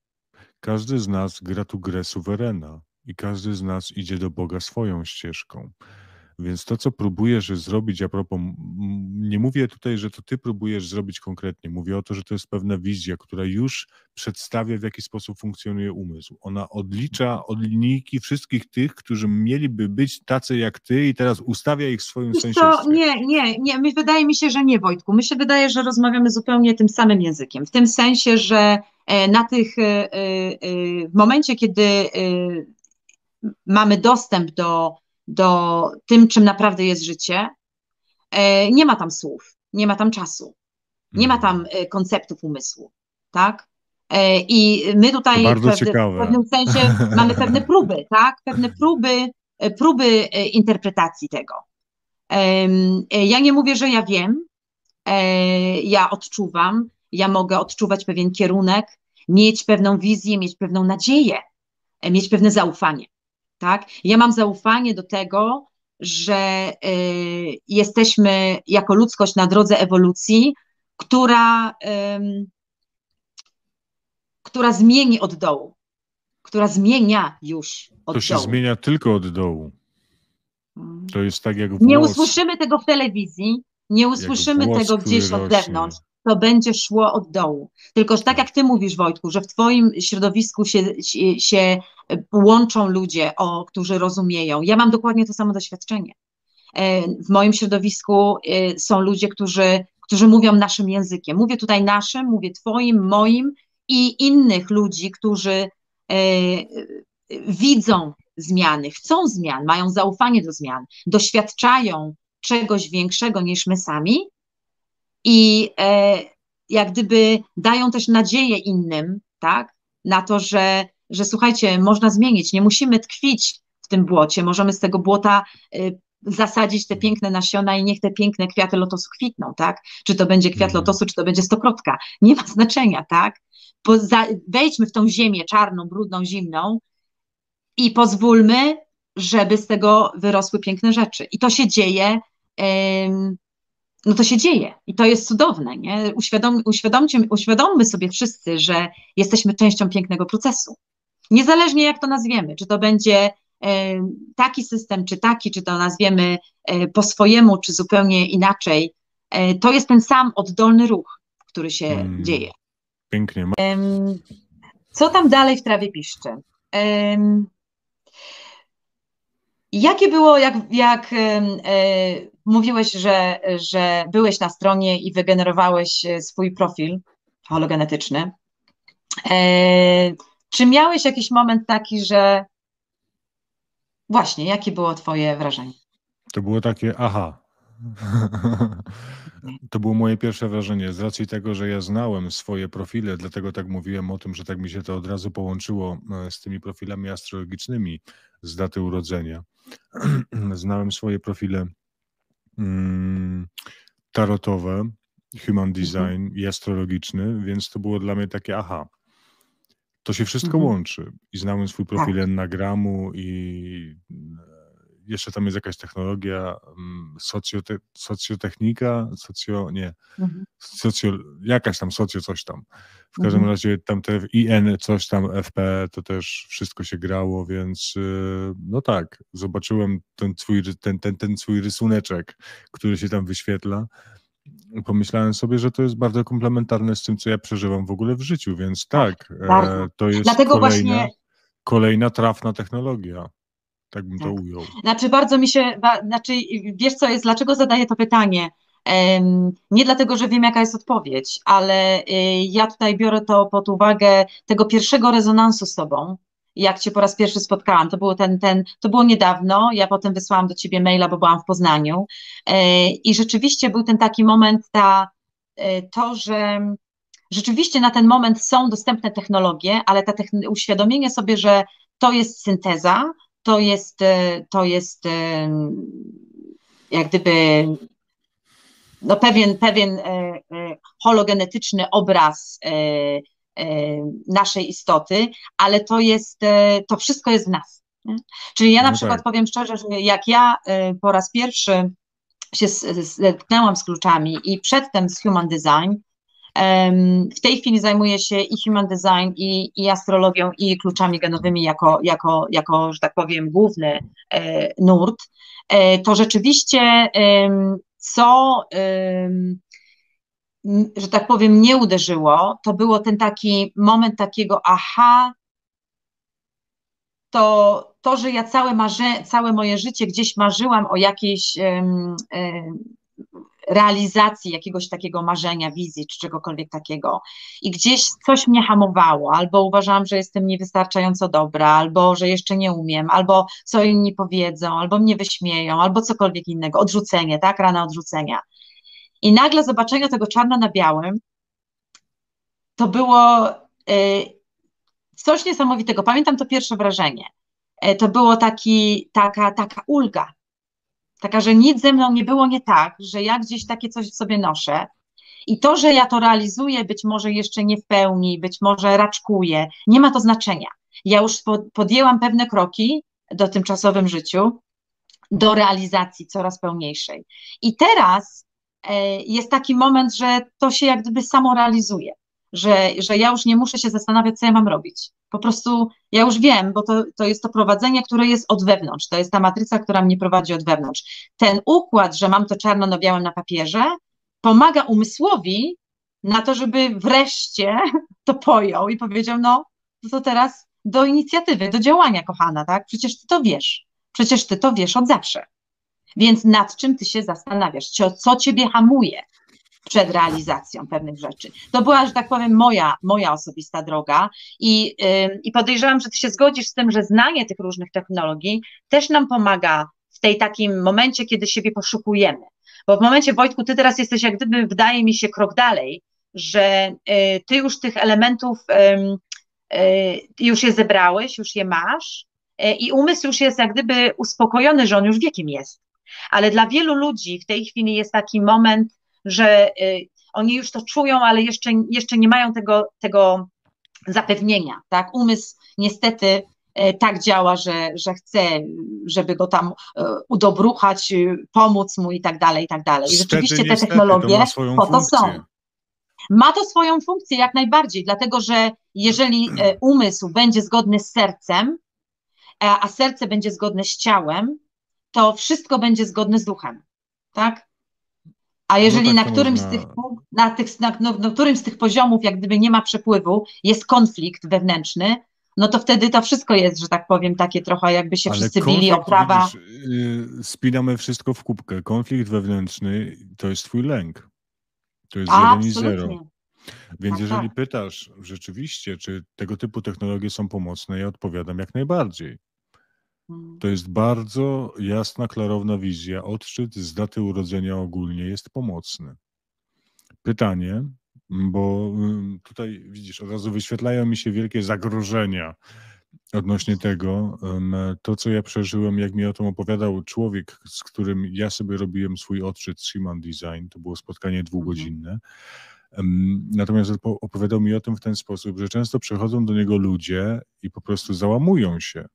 każdy z nas gra tu grę suwerena i każdy z nas idzie do Boga swoją ścieżką. Więc to, co próbujesz zrobić, a propos, m- nie mówię tutaj, że to ty próbujesz zrobić konkretnie, mówię o to, że to jest pewna wizja, która już przedstawia, w jaki sposób funkcjonuje umysł. Ona odlicza od linijki wszystkich tych, którzy mieliby być tacy jak ty i teraz ustawia ich w swoim wiesz co, sąsiedztwie. nie, nie, nie, mi wydaje mi się, że nie, Wojtku. Mi się wydaje, że rozmawiamy zupełnie tym samym językiem. W tym sensie, że e, na tych, e, e, w momencie, kiedy e, mamy dostęp do, do tym, czym naprawdę jest życie, e, nie ma tam słów, nie ma tam czasu, nie ma tam e, konceptów umysłu, tak? E, I my To tutaj w, bardzo pewne, w ciekawe. pewnym sensie mamy pewne próby, tak? Pewne próby, e, próby e, interpretacji tego. Em, e, Ja nie mówię, że ja wiem, e, ja odczuwam, ja mogę odczuwać pewien kierunek, mieć pewną wizję, mieć pewną nadzieję, e, mieć pewne zaufanie, tak? Ja mam zaufanie do tego, że e, jesteśmy jako ludzkość na drodze ewolucji, która, em, która zmieni od dołu, która zmienia już To od się dołu. zmienia tylko od dołu. To jest tak jak Nie włos. usłyszymy tego w telewizji, Nie Jak usłyszymy włos, tego który gdzieś od rośnie. zewnątrz, to będzie szło od dołu. Tylko, że tak jak ty mówisz, Wojtku, że w twoim środowisku się, się, się łączą ludzie, o, którzy rozumieją. Ja mam dokładnie to samo doświadczenie. W moim środowisku są ludzie, którzy, którzy mówią naszym językiem. Mówię tutaj naszym, mówię twoim, moim i innych ludzi, którzy widzą zmiany, chcą zmian, mają zaufanie do zmian, doświadczają czegoś większego niż my sami i e, jak gdyby dają też nadzieję innym, tak, na to, że, że słuchajcie, można zmienić, nie musimy tkwić w tym błocie, możemy z tego błota y, zasadzić te piękne nasiona i niech te piękne kwiaty lotosu kwitną, tak, czy to będzie kwiat Mhm. lotosu, czy to będzie stokrotka, nie ma znaczenia, tak, Poza, wejdźmy w tą ziemię czarną, brudną, zimną i pozwólmy, żeby z tego wyrosły piękne rzeczy. I to się dzieje, ym, no to się dzieje i to jest cudowne, nie? Uświadom, uświadomcie, uświadommy sobie wszyscy, że jesteśmy częścią pięknego procesu. Niezależnie jak to nazwiemy, czy to będzie ym, taki system, czy taki, czy to nazwiemy y, po swojemu, czy zupełnie inaczej, y, to jest ten sam oddolny ruch, który się Mm, dzieje. Pięknie. Ym, co tam dalej w trawie piszczy? Ym, Jakie było, jak, jak e, mówiłeś, że, że byłeś na stronie i wygenerowałeś swój profil hologenetyczny, e, czy miałeś jakiś moment taki, że właśnie, jakie było twoje wrażenie? To było takie aha. To było moje pierwsze wrażenie. Z racji tego, że ja znałem swoje profile, dlatego tak mówiłem o tym, że tak mi się to od razu połączyło e, z tymi profilami astrologicznymi z daty urodzenia. Znałem swoje profile mm, tarotowe, human design i astrologiczny, więc to było dla mnie takie aha. To się wszystko Mhm. łączy. I znałem swój profil Tak. enneagramu i e, jeszcze tam jest jakaś technologia, mm, socjote, socjotechnika, socjo, nie, Mhm. socjo, jakaś tam socjo coś tam. W każdym Mhm. razie tam te I N coś tam, F P, to też wszystko się grało, więc y, no tak, zobaczyłem ten swój, ten, ten, ten swój rysuneczek, który się tam wyświetla. Pomyślałem sobie, że to jest bardzo komplementarne z tym, co ja przeżywam w ogóle w życiu, więc Tak, tak, bardzo. e, to jest Dlatego kolejna, właśnie, kolejna trafna technologia. Tak bym to tak. ujął. Znaczy bardzo mi się, ba, znaczy wiesz co jest, dlaczego zadaję to pytanie? Em, nie dlatego, że wiem jaka jest odpowiedź, ale y, ja tutaj biorę to pod uwagę tego pierwszego rezonansu z tobą, jak cię po raz pierwszy spotkałam, to było ten, ten, to było niedawno, ja potem wysłałam do ciebie maila, bo byłam w Poznaniu e, i rzeczywiście był ten taki moment, ta, e, to, że rzeczywiście na ten moment są dostępne technologie, ale ta techn- uświadomienie sobie, że to jest synteza, to jest, e, to jest e, jak gdyby no pewien, pewien e, e, hologenetyczny obraz e, e, naszej istoty, ale to jest, e, to wszystko jest w nas. Nie? Czyli ja na No przykład tak. powiem szczerze, że jak ja e, po raz pierwszy się z- zetknęłam z kluczami i przedtem z Human Design, em, w tej chwili zajmuję się i Human Design, i, i astrologią, i kluczami genowymi jako, jako, jako, że tak powiem, główny e, nurt, e, to rzeczywiście em, co, em, m, że tak powiem, mnie uderzyło, to było ten taki moment takiego aha, to, to że ja całe, marze, całe moje życie gdzieś marzyłam o jakiejś em, em, realizacji jakiegoś takiego marzenia, wizji czy czegokolwiek takiego. I gdzieś coś mnie hamowało, albo uważałam, że jestem niewystarczająco dobra, albo że jeszcze nie umiem, albo co inni powiedzą, albo mnie wyśmieją, albo cokolwiek innego. Odrzucenie, tak? Rana odrzucenia. I nagle zobaczenie tego czarno na białym, to było y, coś niesamowitego. Pamiętam to pierwsze wrażenie. Y, to było taki, taka, taka ulga. Taka, że nic ze mną nie było nie tak, że ja gdzieś takie coś w sobie noszę. I to, że ja to realizuję, być może jeszcze nie w pełni, być może raczkuję, nie ma to znaczenia. Ja już podjęłam pewne kroki w dotychczasowym życiu do realizacji coraz pełniejszej. I teraz e, jest taki moment, że to się jak gdyby samo realizuje. że, że ja już nie muszę się zastanawiać, co ja mam robić. Po prostu ja już wiem, bo to, to jest to prowadzenie, które jest od wewnątrz, to jest ta matryca, która mnie prowadzi od wewnątrz. Ten układ, że mam to czarno na białym na papierze, pomaga umysłowi na to, żeby wreszcie to pojął i powiedział, no to teraz do inicjatywy, do działania, kochana, tak? Przecież ty to wiesz, przecież ty to wiesz od zawsze. Więc nad czym ty się zastanawiasz? Co, co ciebie hamuje przed realizacją pewnych rzeczy? To była, że tak powiem, moja, moja osobista droga i, yy, i podejrzewam, że ty się zgodzisz z tym, że znanie tych różnych technologii też nam pomaga w tej takim momencie, kiedy siebie poszukujemy. Bo w momencie, Wojtku, ty teraz jesteś jak gdyby, wydaje mi się, krok dalej, że y, ty już tych elementów y, y, już je zebrałeś, już je masz y, i umysł już jest jak gdyby uspokojony, że on już wie, kim jest. Ale dla wielu ludzi w tej chwili jest taki moment, że y, oni już to czują, ale jeszcze, jeszcze nie mają tego, tego zapewnienia, tak? Umysł niestety y, tak działa, że, że chce, żeby go tam y, udobruchać, y, pomóc mu i tak dalej, i tak dalej. I rzeczywiście te niestety, technologie to po to funkcję. są. Ma to swoją funkcję jak najbardziej, dlatego że jeżeli y, umysł będzie zgodny z sercem, a, a serce będzie zgodne z ciałem, to wszystko będzie zgodne z duchem, tak? A jeżeli no tak na którymś można... z tych, na, tych na, no, na którymś z tych poziomów jak gdyby nie ma przepływu, jest konflikt wewnętrzny, no to wtedy to wszystko jest, że tak powiem, takie trochę jakby się Ale wszyscy bili o prawa. Widzisz, yy, spinamy wszystko w kubkę. Konflikt wewnętrzny to jest twój lęk. To jest A, jeden i zero. absolutnie. Więc Tak, jeżeli tak. pytasz rzeczywiście, czy tego typu technologie są pomocne, ja odpowiadam jak najbardziej. Hmm. To jest bardzo jasna, klarowna wizja. Odczyt z daty urodzenia ogólnie jest pomocny. Pytanie, bo tutaj widzisz, od razu wyświetlają mi się wielkie zagrożenia odnośnie tego. To, co ja przeżyłem, jak mi o tym opowiadał człowiek, z którym ja sobie robiłem swój odczyt z Human Design, to było spotkanie dwugodzinne. Natomiast opowiadał mi o tym w ten sposób, że często przychodzą do niego ludzie i po prostu załamują się.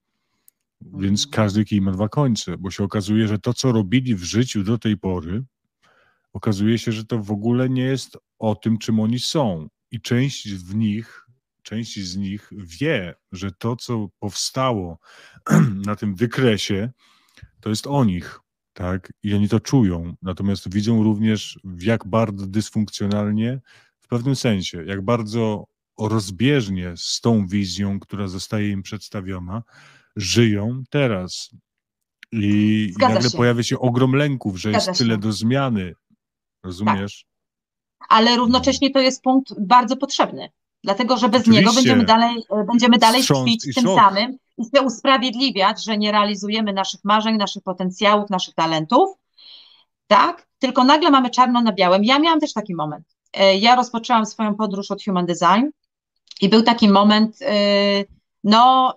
Więc każdy kij ma dwa końce, bo się okazuje, że to, co robili w życiu do tej pory, okazuje się, że to w ogóle nie jest o tym, czym oni są. I część w nich, część z nich wie, że to, co powstało na tym wykresie, to jest o nich, tak? I oni to czują. Natomiast widzą również, jak bardzo dysfunkcjonalnie, w pewnym sensie, jak bardzo rozbieżnie z tą wizją, która zostaje im przedstawiona, żyją teraz. I, i nagle się. pojawia się ogrom lęków, że Zgadza jest tyle się. do zmiany. Rozumiesz? Tak. Ale równocześnie to jest punkt bardzo potrzebny, dlatego że bez Oczywiście. niego będziemy dalej, będziemy dalej Wstrząs tkwić i w tym szok. samym i się usprawiedliwiać, że nie realizujemy naszych marzeń, naszych potencjałów, naszych talentów, tak? Tylko nagle mamy czarno na białym. Ja miałam też taki moment. Ja rozpoczęłam swoją podróż od Human Design i był taki moment, no...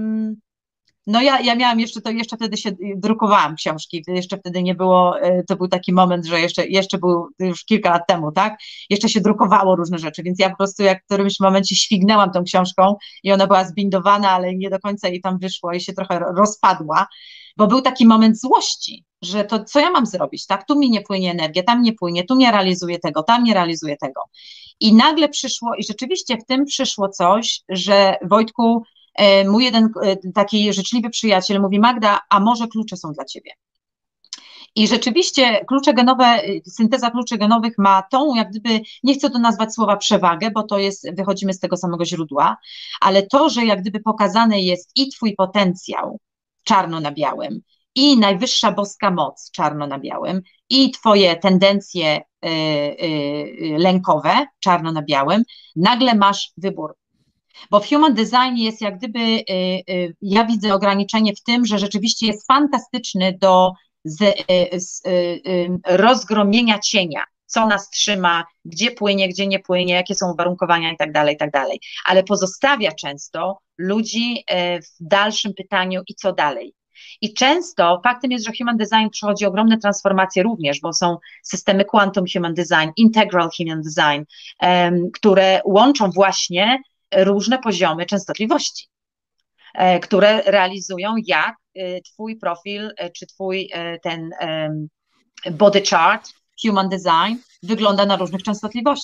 No ja, ja miałam jeszcze, to jeszcze wtedy się drukowałam książki, jeszcze wtedy nie było, to był taki moment, że jeszcze, jeszcze był już kilka lat temu, tak, jeszcze się drukowało różne rzeczy, więc ja po prostu jak w którymś momencie śwignęłam tą książką i ona była zbindowana, ale nie do końca jej tam wyszło i się trochę rozpadła, bo był taki moment złości, że to co ja mam zrobić, tak, tu mi nie płynie energia, tam nie płynie, tu nie realizuję tego, tam nie realizuję tego. I nagle przyszło, i rzeczywiście w tym przyszło coś, że Wojtku, mój jeden taki życzliwy przyjaciel mówi: Magda, a może klucze są dla ciebie? I rzeczywiście klucze genowe, synteza kluczy genowych ma tą, jak gdyby, nie chcę to nazwać słowa przewagę, bo to jest, wychodzimy z tego samego źródła, ale to, że jak gdyby pokazany jest i twój potencjał czarno na białym, i najwyższa boska moc czarno na białym, i twoje tendencje y, y, lękowe czarno na białym, nagle masz wybór. Bo w Human Design jest jak gdyby, y, y, ja widzę ograniczenie w tym, że rzeczywiście jest fantastyczny do z, y, z, y, y, rozgromienia cienia, co nas trzyma, gdzie płynie, gdzie nie płynie, jakie są uwarunkowania i tak dalej, i tak dalej. Ale pozostawia często ludzi y, w dalszym pytaniu i co dalej. I często faktem jest, że Human Design przechodzi ogromne transformacje również, bo są systemy Quantum Human Design, Integral Human Design, um, które łączą właśnie różne poziomy częstotliwości, e, które realizują, jak e, twój profil, e, czy twój e, ten e, body chart, Human Design wygląda na różnych częstotliwościach.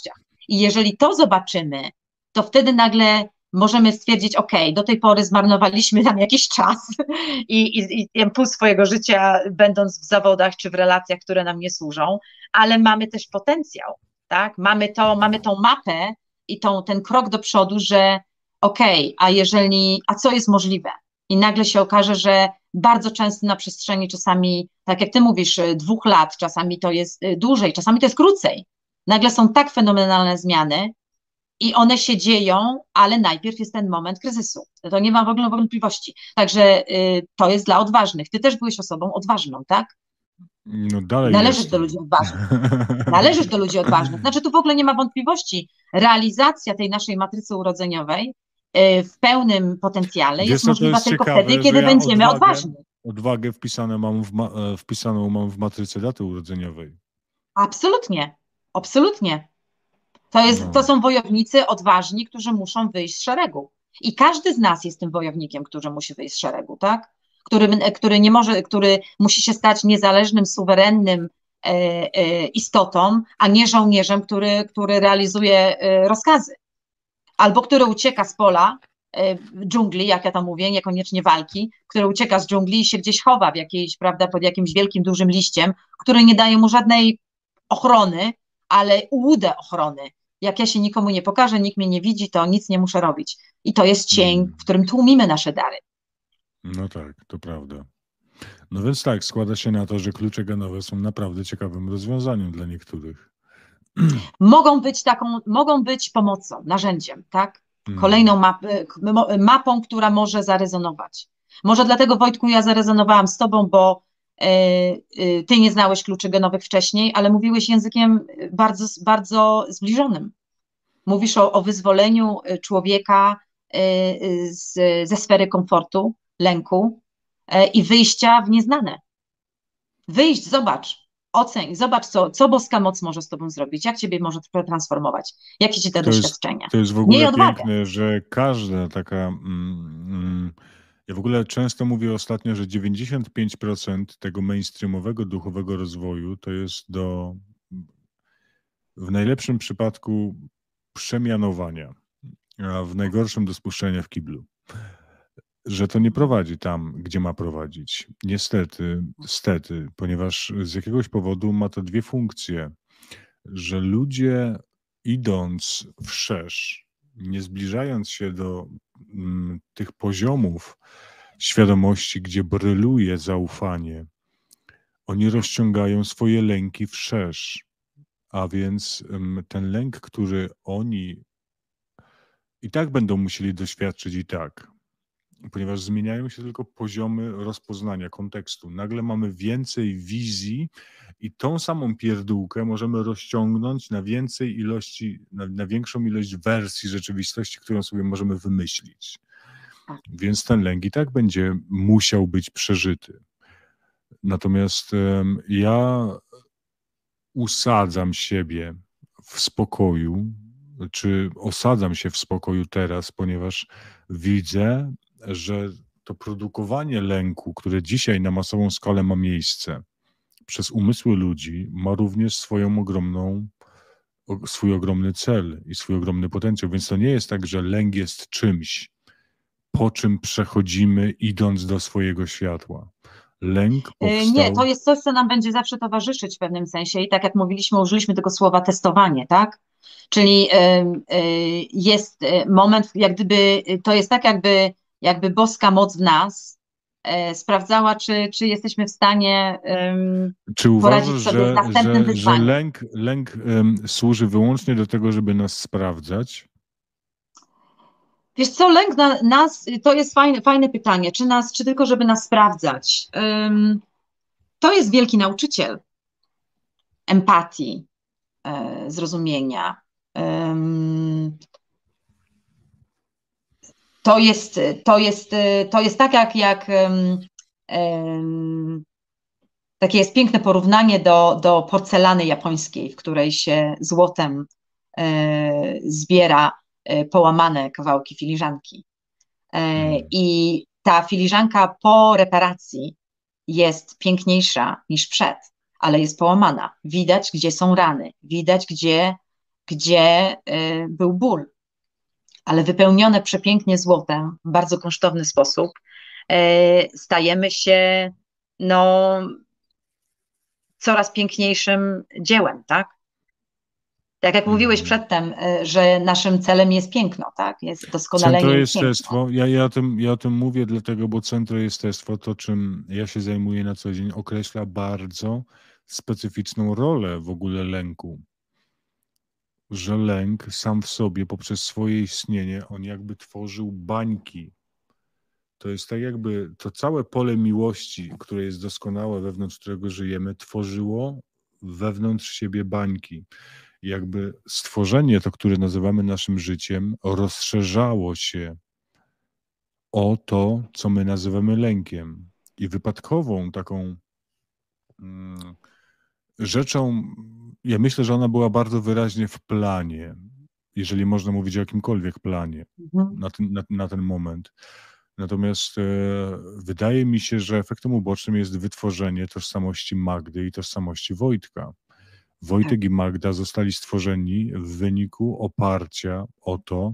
I jeżeli to zobaczymy, to wtedy nagle możemy stwierdzić, ok, do tej pory zmarnowaliśmy tam jakiś czas i, i, i pół swojego życia będąc w zawodach czy w relacjach, które nam nie służą, ale mamy też potencjał, tak? Mamy to, mamy tą mapę i tą, ten krok do przodu, że ok, a jeżeli, a co jest możliwe? I nagle się okaże, że bardzo często na przestrzeni czasami, tak jak ty mówisz, dwóch lat, czasami to jest dłużej, czasami to jest krócej. Nagle są tak fenomenalne zmiany i one się dzieją, ale najpierw jest ten moment kryzysu. To nie ma w ogóle wątpliwości. Także y, to jest dla odważnych. Ty też byłeś osobą odważną, tak? No dalej Należysz jestem. do ludzi odważnych. Należysz do ludzi odważnych. Znaczy tu w ogóle nie ma wątpliwości. Realizacja tej naszej matrycy urodzeniowej y, w pełnym potencjale Wiesz jest co, to możliwa jest tylko ciekawe, wtedy, że kiedy ja będziemy odwagę, odważni. odwagę wpisane mam w ma, e, wpisaną mam w matryce daty urodzeniowej. Absolutnie. Absolutnie. To jest, to No. są wojownicy odważni, którzy muszą wyjść z szeregu. I każdy z nas jest tym wojownikiem, który musi wyjść z szeregu, tak? Który, który nie może, który musi się stać niezależnym, suwerennym e, e, istotą, a nie żołnierzem, który, który realizuje e, rozkazy. Albo który ucieka z pola e, dżungli, jak ja to mówię, niekoniecznie walki, który ucieka z dżungli i się gdzieś chowa w jakiejś, prawda, pod jakimś wielkim, dużym liściem, który nie daje mu żadnej ochrony, ale ułudę ochrony. Jak ja się nikomu nie pokażę, nikt mnie nie widzi, to nic nie muszę robić. I to jest cień, Mm. w którym tłumimy nasze dary. No tak, to prawda. No więc tak, składa się na to, że klucze genowe są naprawdę ciekawym rozwiązaniem dla niektórych. Mogą być taką, mogą być pomocą, narzędziem, tak? Mm. Kolejną map, mapą, która może zarezonować. Może dlatego, Wojtku, ja zarezonowałam z tobą, bo e, e, ty nie znałeś kluczy genowych wcześniej, ale mówiłeś językiem bardzo, bardzo zbliżonym. Mówisz o, o wyzwoleniu człowieka e, z, ze sfery komfortu, lęku e, i wyjścia w nieznane. Wyjść, zobacz, oceń, zobacz, co, co boska moc może z tobą zrobić, jak ciebie może transformować, jakie ci te To jest, doświadczenia. to jest w Miej ogóle odwagę. piękne, że każda taka... Mm, mm, ja w ogóle często mówię ostatnio, że dziewięćdziesiąt pięć procent tego mainstreamowego duchowego rozwoju to jest do, w najlepszym przypadku, przemianowania, a w najgorszym do spuszczenia w kiblu. Że to nie prowadzi tam, gdzie ma prowadzić. Niestety, stety, ponieważ z jakiegoś powodu ma to dwie funkcje, że ludzie idąc wszerz, nie zbliżając się do mm, tych poziomów świadomości, gdzie bryluje zaufanie, oni rozciągają swoje lęki wszerz. A więc mm, ten lęk, który oni i tak będą musieli doświadczyć i tak, ponieważ zmieniają się tylko poziomy rozpoznania kontekstu. Nagle mamy więcej wizji i tą samą pierdółkę możemy rozciągnąć na więcej ilości, na, na większą ilość wersji rzeczywistości, którą sobie możemy wymyślić. Więc ten lęk i tak będzie musiał być przeżyty. Natomiast um, ja usadzam siebie w spokoju, czy osadzam się w spokoju teraz, ponieważ widzę, że to produkowanie lęku, które dzisiaj na masową skalę ma miejsce przez umysły ludzi, ma również swoją ogromną, swój ogromny cel i swój ogromny potencjał. Więc to nie jest tak, że lęk jest czymś, po czym przechodzimy, idąc do swojego światła. Lęk powstał... Nie, to jest coś, co nam będzie zawsze towarzyszyć w pewnym sensie i tak jak mówiliśmy, użyliśmy tego słowa testowanie, tak? Czyli jest moment, jak gdyby, to jest tak jakby, jakby boska moc w nas sprawdzała, czy, czy jesteśmy w stanie czy poradzić uważasz, sobie z że, następnym że, że wyzwaniem. lęk, lęk um, służy wyłącznie do tego, żeby nas sprawdzać? Wiesz co, lęk na nas, to jest fajne, fajne pytanie, czy nas, czy tylko żeby nas sprawdzać. Um, to jest wielki nauczyciel empatii, e, zrozumienia. Um, To jest, to jest, to jest tak jak, jak um, um, takie jest piękne porównanie do, do porcelany japońskiej, w której się złotem e, zbiera e, połamane kawałki filiżanki. E, Hmm. I ta filiżanka po reparacji jest piękniejsza niż przed, ale jest połamana. Widać, gdzie są rany, widać, gdzie gdzie y, był ból, ale wypełnione przepięknie złotem w bardzo kosztowny sposób, y, stajemy się no, coraz piękniejszym dziełem, tak? Tak jak mówiłeś Mhm. przedtem, y, że naszym celem jest piękno, tak? Jest doskonalenie i piękno. Centroestestwo, ja, ja, o tym, ja o tym mówię dlatego, bo centroestestwo, to czym ja się zajmuję na co dzień, określa bardzo specyficzną rolę w ogóle lęku. Że lęk sam w sobie, poprzez swoje istnienie, on jakby tworzył bańki. To jest tak jakby to całe pole miłości, które jest doskonałe, wewnątrz którego żyjemy, tworzyło wewnątrz siebie bańki. Jakby stworzenie to, które nazywamy naszym życiem, rozszerzało się o to, co my nazywamy lękiem. I wypadkową taką mm, rzeczą, ja myślę, że ona była bardzo wyraźnie w planie, jeżeli można mówić o jakimkolwiek planie Mhm. na ten, na, na ten moment. Natomiast e, wydaje mi się, że efektem ubocznym jest wytworzenie tożsamości Magdy i tożsamości Wojtka. Wojtek i Magda zostali stworzeni w wyniku oparcia o to,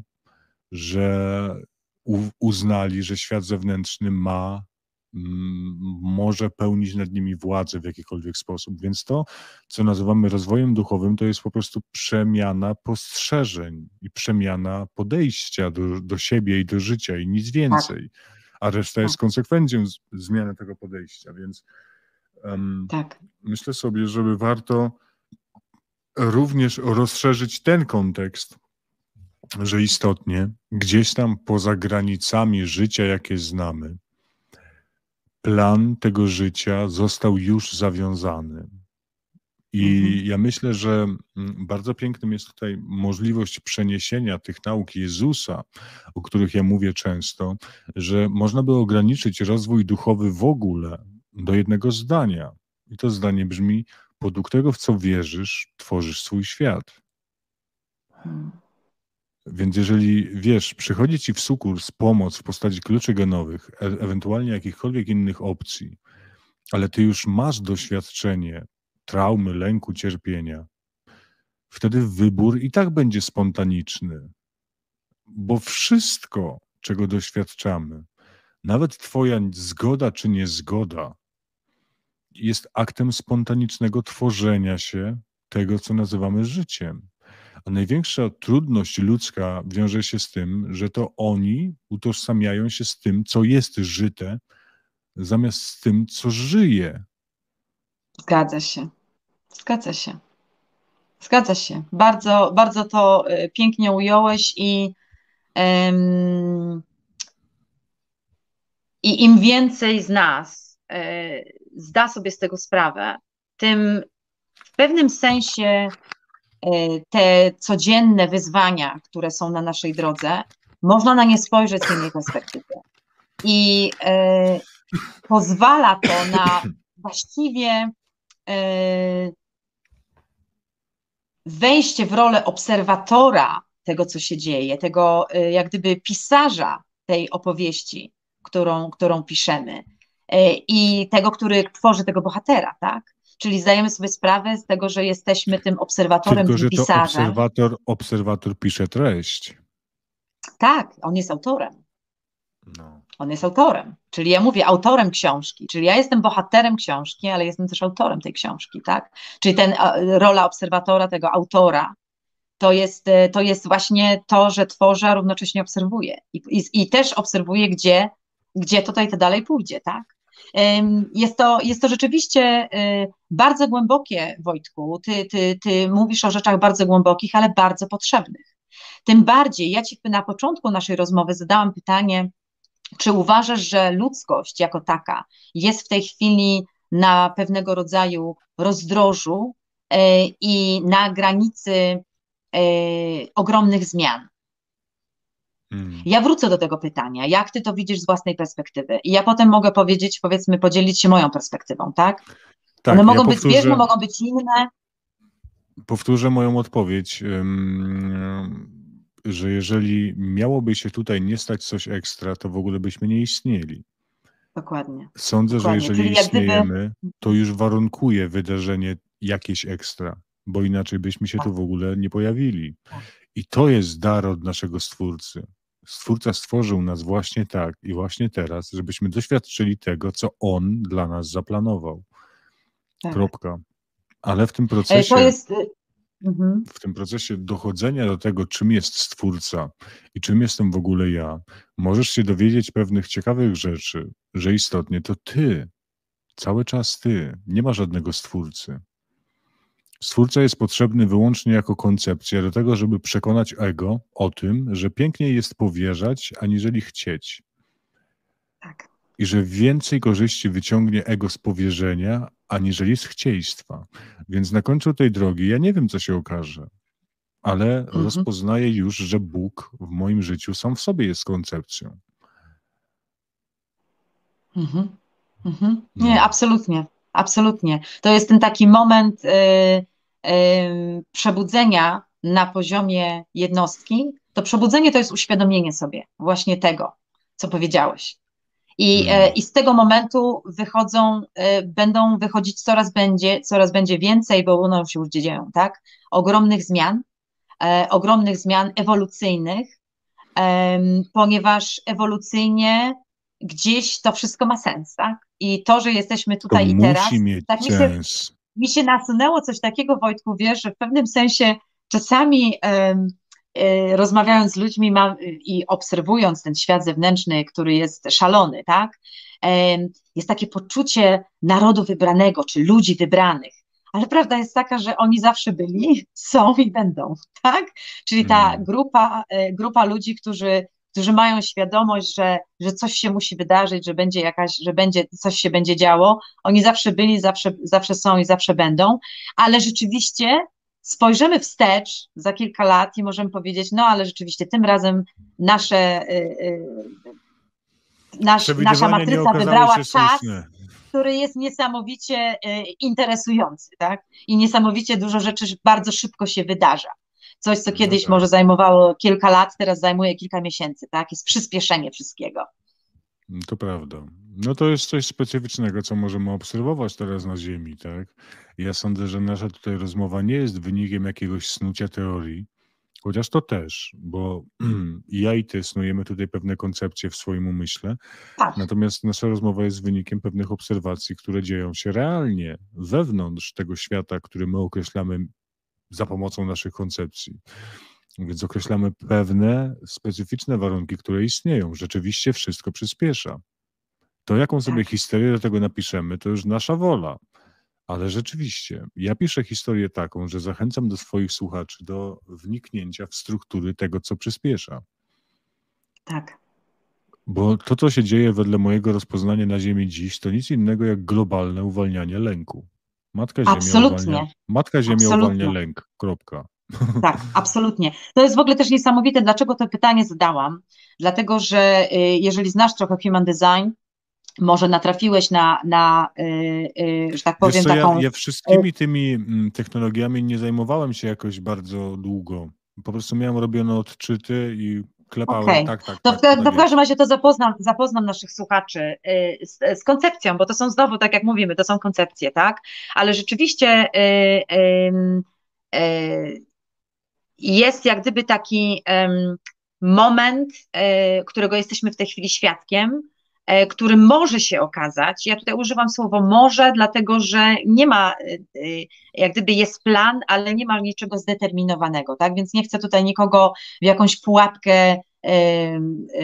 że u, uznali, że świat zewnętrzny ma, m, może pełnić nad nimi władzę w jakikolwiek sposób. Więc to, co nazywamy rozwojem duchowym, to jest po prostu przemiana postrzeżeń i przemiana podejścia do, do siebie i do życia i nic więcej. A reszta Tak. jest konsekwencją z, zmiany tego podejścia. Więc um, Tak. myślę sobie, żeby warto również rozszerzyć ten kontekst, że istotnie gdzieś tam poza granicami życia, jakie znamy, plan tego życia został już zawiązany. I Mhm. ja myślę, że bardzo pięknym jest tutaj możliwość przeniesienia tych nauk Jezusa, o których ja mówię często, że można by ograniczyć rozwój duchowy w ogóle do jednego zdania. I to zdanie brzmi: według tego, w co wierzysz, tworzysz swój świat. Hmm. Więc jeżeli, wiesz, przychodzi ci w sukurs pomoc w postaci kluczy genowych, e ewentualnie jakichkolwiek innych opcji, ale ty już masz doświadczenie traumy, lęku, cierpienia, wtedy wybór i tak będzie spontaniczny. Bo wszystko, czego doświadczamy, nawet twoja zgoda czy niezgoda, jest aktem spontanicznego tworzenia się tego, co nazywamy życiem. A największa trudność ludzka wiąże się z tym, że to oni utożsamiają się z tym, co jest żyte, zamiast z tym, co żyje. Zgadza się. Zgadza się. Zgadza się. Bardzo, bardzo to y, pięknie ująłeś i, ym, i im więcej z nas y, zda sobie z tego sprawę, tym w pewnym sensie y, te codzienne wyzwania, które są na naszej drodze, można na nie spojrzeć z innej perspektywy. I y, pozwala to na właściwie y, wejście w rolę obserwatora tego, co się dzieje, tego y, jak gdyby pisarza tej opowieści, którą, którą piszemy y, i tego, który tworzy tego bohatera, tak? Czyli zdajemy sobie sprawę z tego, że jesteśmy tym obserwatorem, Tylko tym że to pisarzem. obserwator, obserwator pisze treść. Tak, on jest autorem. No. On jest autorem. Czyli ja mówię autorem książki, czyli ja jestem bohaterem książki, ale jestem też autorem tej książki, tak? Czyli ten rola obserwatora, tego autora, to jest, to jest właśnie to, że tworzę, a równocześnie obserwuję. I, i, i też obserwuję, gdzie, gdzie tutaj to dalej pójdzie, tak? Jest to, jest to rzeczywiście bardzo głębokie, Wojtku. Ty, ty, ty mówisz o rzeczach bardzo głębokich, ale bardzo potrzebnych. Tym bardziej, ja ci na początku naszej rozmowy zadałam pytanie, czy uważasz, że ludzkość jako taka jest w tej chwili na pewnego rodzaju rozdrożu i na granicy ogromnych zmian? Hmm. Ja wrócę do tego pytania. Jak ty to widzisz z własnej perspektywy? I ja potem mogę powiedzieć, powiedzmy, podzielić się moją perspektywą, tak? Tak, One mogą ja być powtórzę, zbieżne, mogą być inne. Powtórzę moją odpowiedź, że jeżeli miałoby się tutaj nie stać coś ekstra, to w ogóle byśmy nie istnieli. Dokładnie. Sądzę, Dokładnie. że jeżeli Czyli jak gdyby... istniejemy, to już warunkuje wydarzenie jakieś ekstra. bo inaczej byśmy się Tak. tu w ogóle nie pojawili. Tak. I to jest dar od naszego Stwórcy. Stwórca stworzył nas właśnie tak i właśnie teraz, żebyśmy doświadczyli tego, co On dla nas zaplanował. Tak. Kropka. Ale w tym E, procesie, To jest... y, mhm. w tym procesie dochodzenia do tego, czym jest Stwórca i czym jestem w ogóle ja, możesz się dowiedzieć pewnych ciekawych rzeczy, że istotnie to ty, cały czas ty, nie ma żadnego Stwórcy. Stwórca jest potrzebny wyłącznie jako koncepcja do tego, żeby przekonać ego o tym, że piękniej jest powierzać, aniżeli chcieć. Tak. I że więcej korzyści wyciągnie ego z powierzenia, aniżeli z chcieństwa. Więc na końcu tej drogi ja nie wiem, co się okaże, ale Mhm. rozpoznaję już, że Bóg w moim życiu sam w sobie jest koncepcją. Mhm. Mhm. Nie, No. absolutnie, absolutnie. To jest ten taki moment y, y, przebudzenia na poziomie jednostki. To przebudzenie to jest uświadomienie sobie właśnie tego, co powiedziałeś. I, Mm. e, i z tego momentu wychodzą, e, będą wychodzić coraz będzie, coraz będzie więcej, bo one się już dzieją, tak? Ogromnych zmian, e, ogromnych zmian ewolucyjnych, em, ponieważ ewolucyjnie gdzieś to wszystko ma sens, tak? I to, że jesteśmy To tutaj i musi teraz, mieć tak mi się, sens. mi się nasunęło coś takiego, Wojtku, wiesz, że w pewnym sensie czasami em, e, rozmawiając z ludźmi mam, i obserwując ten świat zewnętrzny, który jest szalony, tak? Em, jest takie poczucie narodu wybranego, czy ludzi wybranych. Ale prawda jest taka, że oni zawsze byli, są i będą, tak? Czyli ta Mm. grupa, e, grupa ludzi, którzy, którzy mają świadomość, że, że coś się musi wydarzyć, że będzie jakaś, że będzie, coś się będzie działo. Oni zawsze byli, zawsze, zawsze są i zawsze będą, ale rzeczywiście spojrzymy wstecz za kilka lat i możemy powiedzieć, no ale rzeczywiście tym razem nasze, y, y, nasz, nasza Przewidywania nie matryca okazały wybrała się czas, słuszne. który jest niesamowicie y, interesujący, tak? I niesamowicie dużo rzeczy bardzo szybko się wydarza. Coś, co No kiedyś tak. może zajmowało kilka lat, teraz zajmuje kilka miesięcy, tak? Jest przyspieszenie wszystkiego. To prawda. No to jest coś specyficznego, co możemy obserwować teraz na Ziemi, tak? Ja sądzę, że nasza tutaj rozmowa nie jest wynikiem jakiegoś snucia teorii, chociaż to też, bo ja i ty snujemy tutaj pewne koncepcje w swoim umyśle, Tak, natomiast nasza rozmowa jest wynikiem pewnych obserwacji, które dzieją się realnie wewnątrz tego świata, który my określamy za pomocą naszych koncepcji. Więc określamy pewne specyficzne warunki, które istnieją. Rzeczywiście wszystko przyspiesza. To, jaką sobie tak. historię do tego napiszemy, to już nasza wola. Ale rzeczywiście, ja piszę historię taką, że zachęcam do swoich słuchaczy do wniknięcia w struktury tego, co przyspiesza. Tak. Bo to, co się dzieje wedle mojego rozpoznania na Ziemi dziś, to nic innego jak globalne uwalnianie lęku. Matka Ziemia Absolutnie. uwalnia, Matka Ziemia Absolutnie. uwalnia lęk. Kropka. Tak, absolutnie. To jest w ogóle też niesamowite, dlaczego to pytanie zadałam. Dlatego, że y, jeżeli znasz trochę human design, może natrafiłeś na, na y, y, że tak Wiesz powiem, co, ja, taką. ja wszystkimi tymi mm, technologiami nie zajmowałem się jakoś bardzo długo. Po prostu miałem robione odczyty i klepałem Okej, tak, tak, to, tak, w- to to tak w każdym jest. razie to zapoznam, zapoznam naszych słuchaczy y, z, z koncepcją, bo to są znowu, tak jak mówimy, to są koncepcje, tak? Ale rzeczywiście y, y, y, jest jak gdyby taki em, moment, e, którego jesteśmy w tej chwili świadkiem, e, który może się okazać, ja tutaj używam słowa może, dlatego że nie ma, e, e, jak gdyby jest plan, ale nie ma niczego zdeterminowanego, tak? Więc nie chcę tutaj nikogo w jakąś pułapkę, e, e,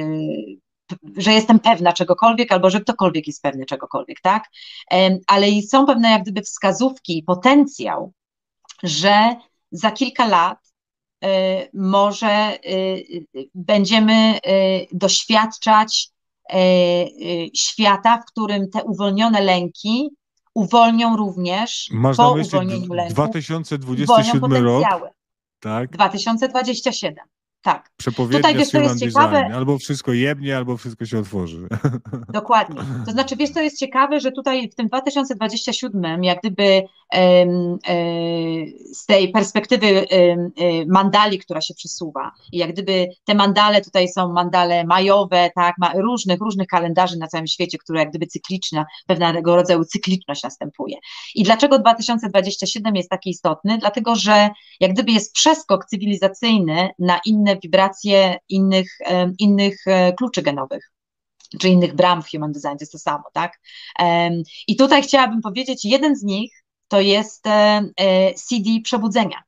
że jestem pewna czegokolwiek, albo że ktokolwiek jest pewny czegokolwiek, tak? Em, Ale i są pewne jak gdyby wskazówki, potencjał, że za kilka lat y, może y, y, będziemy y, doświadczać y, y, świata, w którym te uwolnione lęki uwolnią również, Masz na po myśli uwolnieniu lęków, dwa tysiące dwudziesty uwolnią siódmy rok, potencjały. tak? dwa tysiące dwudziesty siódmy. tak. Przepowiednia Tutaj, wiesz, z to Human jest Design. ciekawe, Albo wszystko jebnie, albo wszystko się otworzy. dokładnie. To znaczy, wiesz, co jest ciekawe, że tutaj w tym dwa tysiące dwudziestym siódmym, jak gdyby em, e, z tej perspektywy em, e, mandali, która się przesuwa, i jak gdyby te mandale tutaj są mandale majowe, tak, ma różnych, różnych kalendarzy na całym świecie, które jak gdyby cykliczna, pewnego rodzaju cykliczność następuje. I dlaczego dwa tysiące dwudziesty siódmy jest taki istotny? Dlatego, że jak gdyby jest przeskok cywilizacyjny na inne wibracje innych, em, innych e, kluczy genowych, czy innych bram w Human Design, to jest to samo, tak? Um, I tutaj chciałabym powiedzieć, jeden z nich to jest e, C D przebudzenia.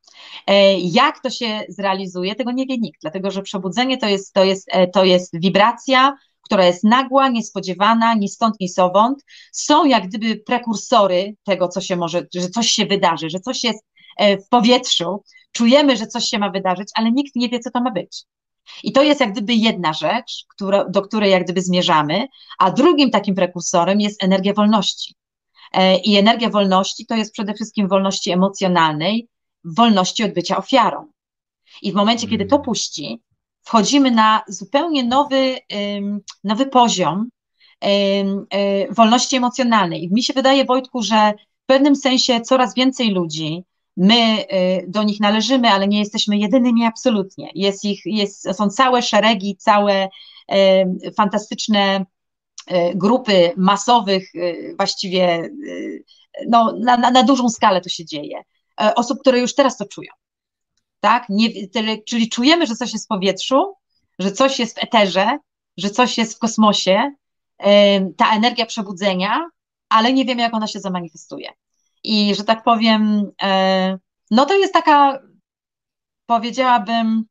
E, jak to się zrealizuje, tego nie wie nikt, dlatego że przebudzenie to jest, to jest, e, to jest wibracja, która jest nagła, niespodziewana, ni stąd, ni zowąd. Są jak gdyby prekursory tego, co się może, że coś się wydarzy, że coś jest e, w powietrzu, czujemy, że coś się ma wydarzyć, ale nikt nie wie, co to ma być. I to jest jak gdyby jedna rzecz, która, do której jak gdyby zmierzamy, a drugim takim prekursorem jest energia wolności. E, I energia wolności to jest przede wszystkim wolności emocjonalnej, wolności od bycia ofiarą. I w momencie, kiedy to puści, wchodzimy na zupełnie nowy, ym, nowy poziom ym, y, wolności emocjonalnej. I mi się wydaje, Wojtku, że w pewnym sensie coraz więcej ludzi, my y, do nich należymy, ale nie jesteśmy jedynymi absolutnie. Jest ich, jest, są całe szeregi, całe y, fantastyczne y, grupy masowych, y, właściwie y, no, na, na, na dużą skalę to się dzieje. Y, osób, które już teraz to czują. Tak? Nie, tyle, czyli czujemy, że coś jest w powietrzu, że coś jest w eterze, że coś jest w kosmosie, y, ta energia przebudzenia, ale nie wiemy, jak ona się zamanifestuje. I że tak powiem, y, no to jest taka, powiedziałabym,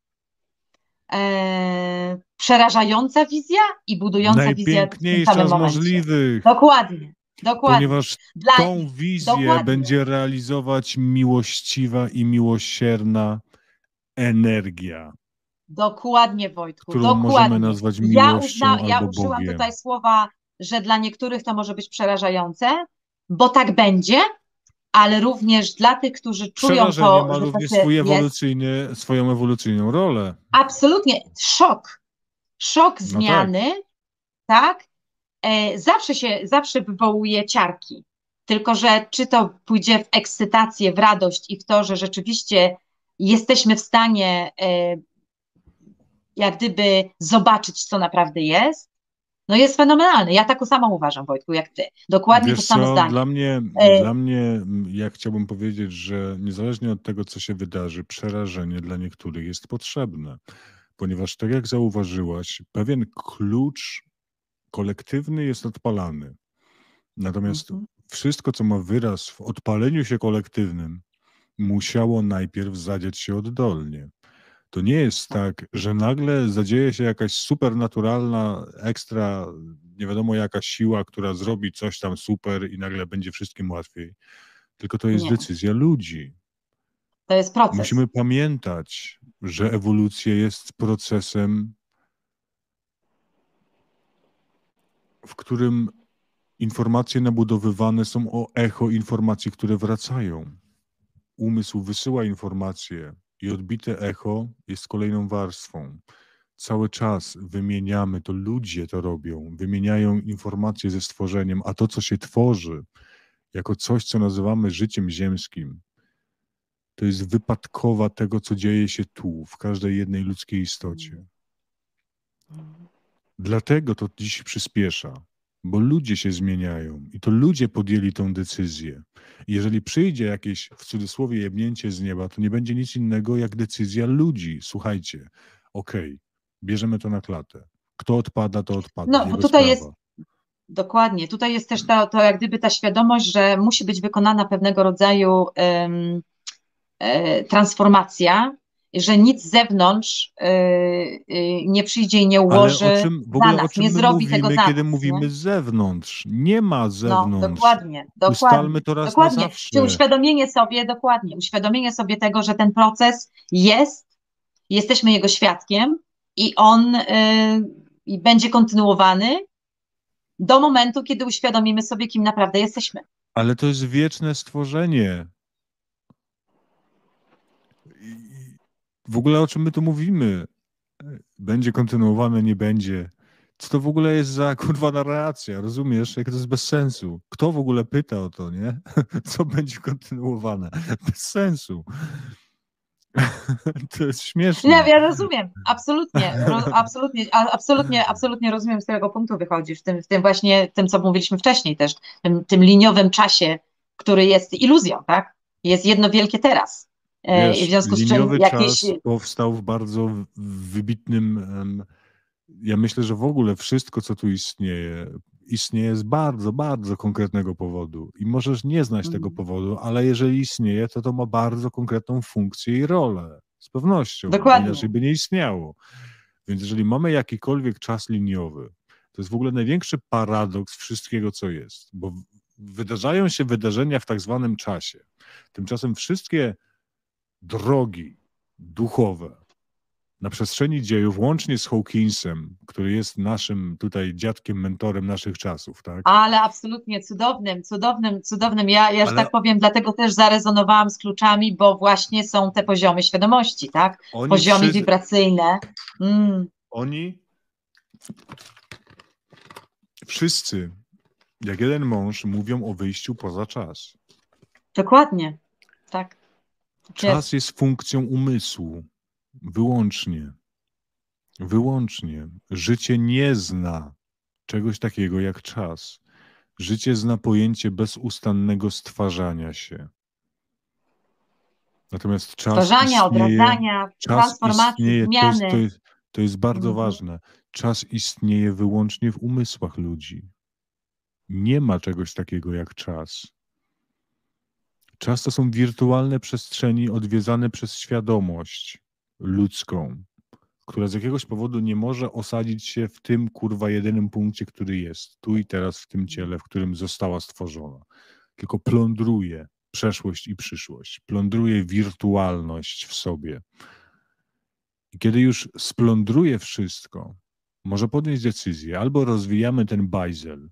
y, przerażająca wizja i budująca wizja w tym Najpiękniejsza samym z momencie. możliwych. Dokładnie, dokładnie. Ponieważ Dla, tą wizję dokładnie. będzie realizować miłościwa i miłosierna energia, Dokładnie, Wojtku, którą dokładnie. możemy nazwać Ja, miłością uzna, ja albo użyłam Bogiem. tutaj słowa, że dla niektórych to może być przerażające, bo tak będzie, ale również dla tych, którzy czują Przerażenie to, ma że to również się swój jest ewolucyjny, swoją ewolucyjną rolę. absolutnie szok, szok No tak. zmiany, tak, e, zawsze się, zawsze wywołuje ciarki. Tylko że czy to pójdzie w ekscytację, w radość i w to, że rzeczywiście jesteśmy w stanie e, jak gdyby zobaczyć, co naprawdę jest, no jest fenomenalny. Ja tak samo uważam, Wojtku, jak ty. Dokładnie Wiesz to samo co, zdanie. dla mnie, E, dla mnie, ja chciałbym powiedzieć, że niezależnie od tego, co się wydarzy, przerażenie dla niektórych jest potrzebne, ponieważ tak jak zauważyłaś, pewien klucz kolektywny jest odpalany. Natomiast mhm. wszystko, co ma wyraz w odpaleniu się kolektywnym, musiało najpierw zadziać się oddolnie. To nie jest tak, że nagle zadzieje się jakaś supernaturalna, ekstra, nie wiadomo jaka siła, która zrobi coś tam super i nagle będzie wszystkim łatwiej. Tylko to jest Nie, decyzja ludzi. to jest proces. Musimy pamiętać, że ewolucja jest procesem, w którym informacje nabudowywane są o echo informacji, które wracają. Umysł wysyła informacje i odbite echo jest kolejną warstwą. Cały czas wymieniamy, to ludzie to robią, wymieniają informacje ze stworzeniem, a to, co się tworzy, jako coś, co nazywamy życiem ziemskim, to jest wypadkowa tego, co dzieje się tu, w każdej jednej ludzkiej istocie. Dlatego to dziś przyspiesza, bo ludzie się zmieniają i to ludzie podjęli tą decyzję. I jeżeli przyjdzie jakieś, w cudzysłowie, jebnięcie z nieba, to nie będzie nic innego jak decyzja ludzi. Słuchajcie, okej, okay, bierzemy to na klatę. Kto odpada, to odpada. No, bo Jego tutaj sprawa. jest, dokładnie, tutaj jest też to, to jak gdyby ta świadomość, że musi być wykonana pewnego rodzaju um, e, transformacja, że nic z zewnątrz e, e, nie przyjdzie i nie ułoży Ale o czym, w za ogóle o nas, nie czym my zrobi tego mówimy, za kiedy nas, mówimy nie? z zewnątrz? Nie ma No, zewnątrz. dokładnie, Ustalmy dokładnie, to raz na dokładnie. zawsze. Czy uświadomienie sobie, dokładnie, uświadomienie sobie tego, że ten proces jest, jesteśmy jego świadkiem i on y, i będzie kontynuowany do momentu, kiedy uświadomimy sobie, kim naprawdę jesteśmy. Ale to jest wieczne stworzenie. w ogóle o czym my tu mówimy? Będzie kontynuowane, nie będzie. Co to w ogóle jest za kurwa narracja, rozumiesz? Jak to jest bez sensu. Kto w ogóle pyta o to, nie? Co będzie kontynuowane? Bez sensu. To jest śmieszne. Nie, ja rozumiem, absolutnie, ro, absolutnie, a- absolutnie, absolutnie rozumiem, z którego punktu wychodzisz, w tym, w tym właśnie, tym, co mówiliśmy wcześniej też, tym, tym liniowym czasie, który jest iluzją, tak? Jest jedno wielkie teraz. E, I w Wiesz, związku z czym liniowy jakieś, czas powstał w bardzo w- wybitnym. em, Ja myślę, że w ogóle wszystko, co tu istnieje, istnieje z bardzo, bardzo konkretnego powodu. I możesz nie znać tego mm, powodu, ale jeżeli istnieje, to to ma bardzo konkretną funkcję i rolę. Z pewnością, bo inaczej dokładnie, by nie istniało. Więc jeżeli mamy jakikolwiek czas liniowy, to jest w ogóle największy paradoks wszystkiego, co jest, bo w- wydarzają się wydarzenia w tak zwanym czasie. Tymczasem wszystkie drogi duchowe na przestrzeni dziejów, łącznie z Hawkinsem, który jest naszym tutaj dziadkiem, mentorem naszych czasów, tak? ale absolutnie cudownym, cudownym, cudownym. Ja, ja, że Ale tak powiem, dlatego też zarezonowałam z kluczami, bo właśnie są te poziomy świadomości, tak? oni Poziomy wszyscy, wibracyjne. Mm, oni wszyscy, jak jeden mąż, mówią o wyjściu poza czas. dokładnie, tak. Tak Czas jest. jest funkcją umysłu. Wyłącznie. Wyłącznie. Życie nie zna czegoś takiego jak czas. Życie zna pojęcie bezustannego stwarzania się. Natomiast czas Stwarzania, istnieje, odradzania, czas transformacji, istnieje, to jest, to zmiany. jest, to jest bardzo Mhm. ważne. Czas istnieje wyłącznie w umysłach ludzi. Nie ma czegoś takiego jak czas. Czas to są wirtualne przestrzeni odwiedzane przez świadomość ludzką, która z jakiegoś powodu nie może osadzić się w tym kurwa jedynym punkcie, który jest, tu i teraz w tym ciele, w którym została stworzona. Tylko plądruje przeszłość i przyszłość, plądruje wirtualność w sobie. I kiedy już splądruje wszystko, może podjąć decyzję, albo rozwijamy ten bajzel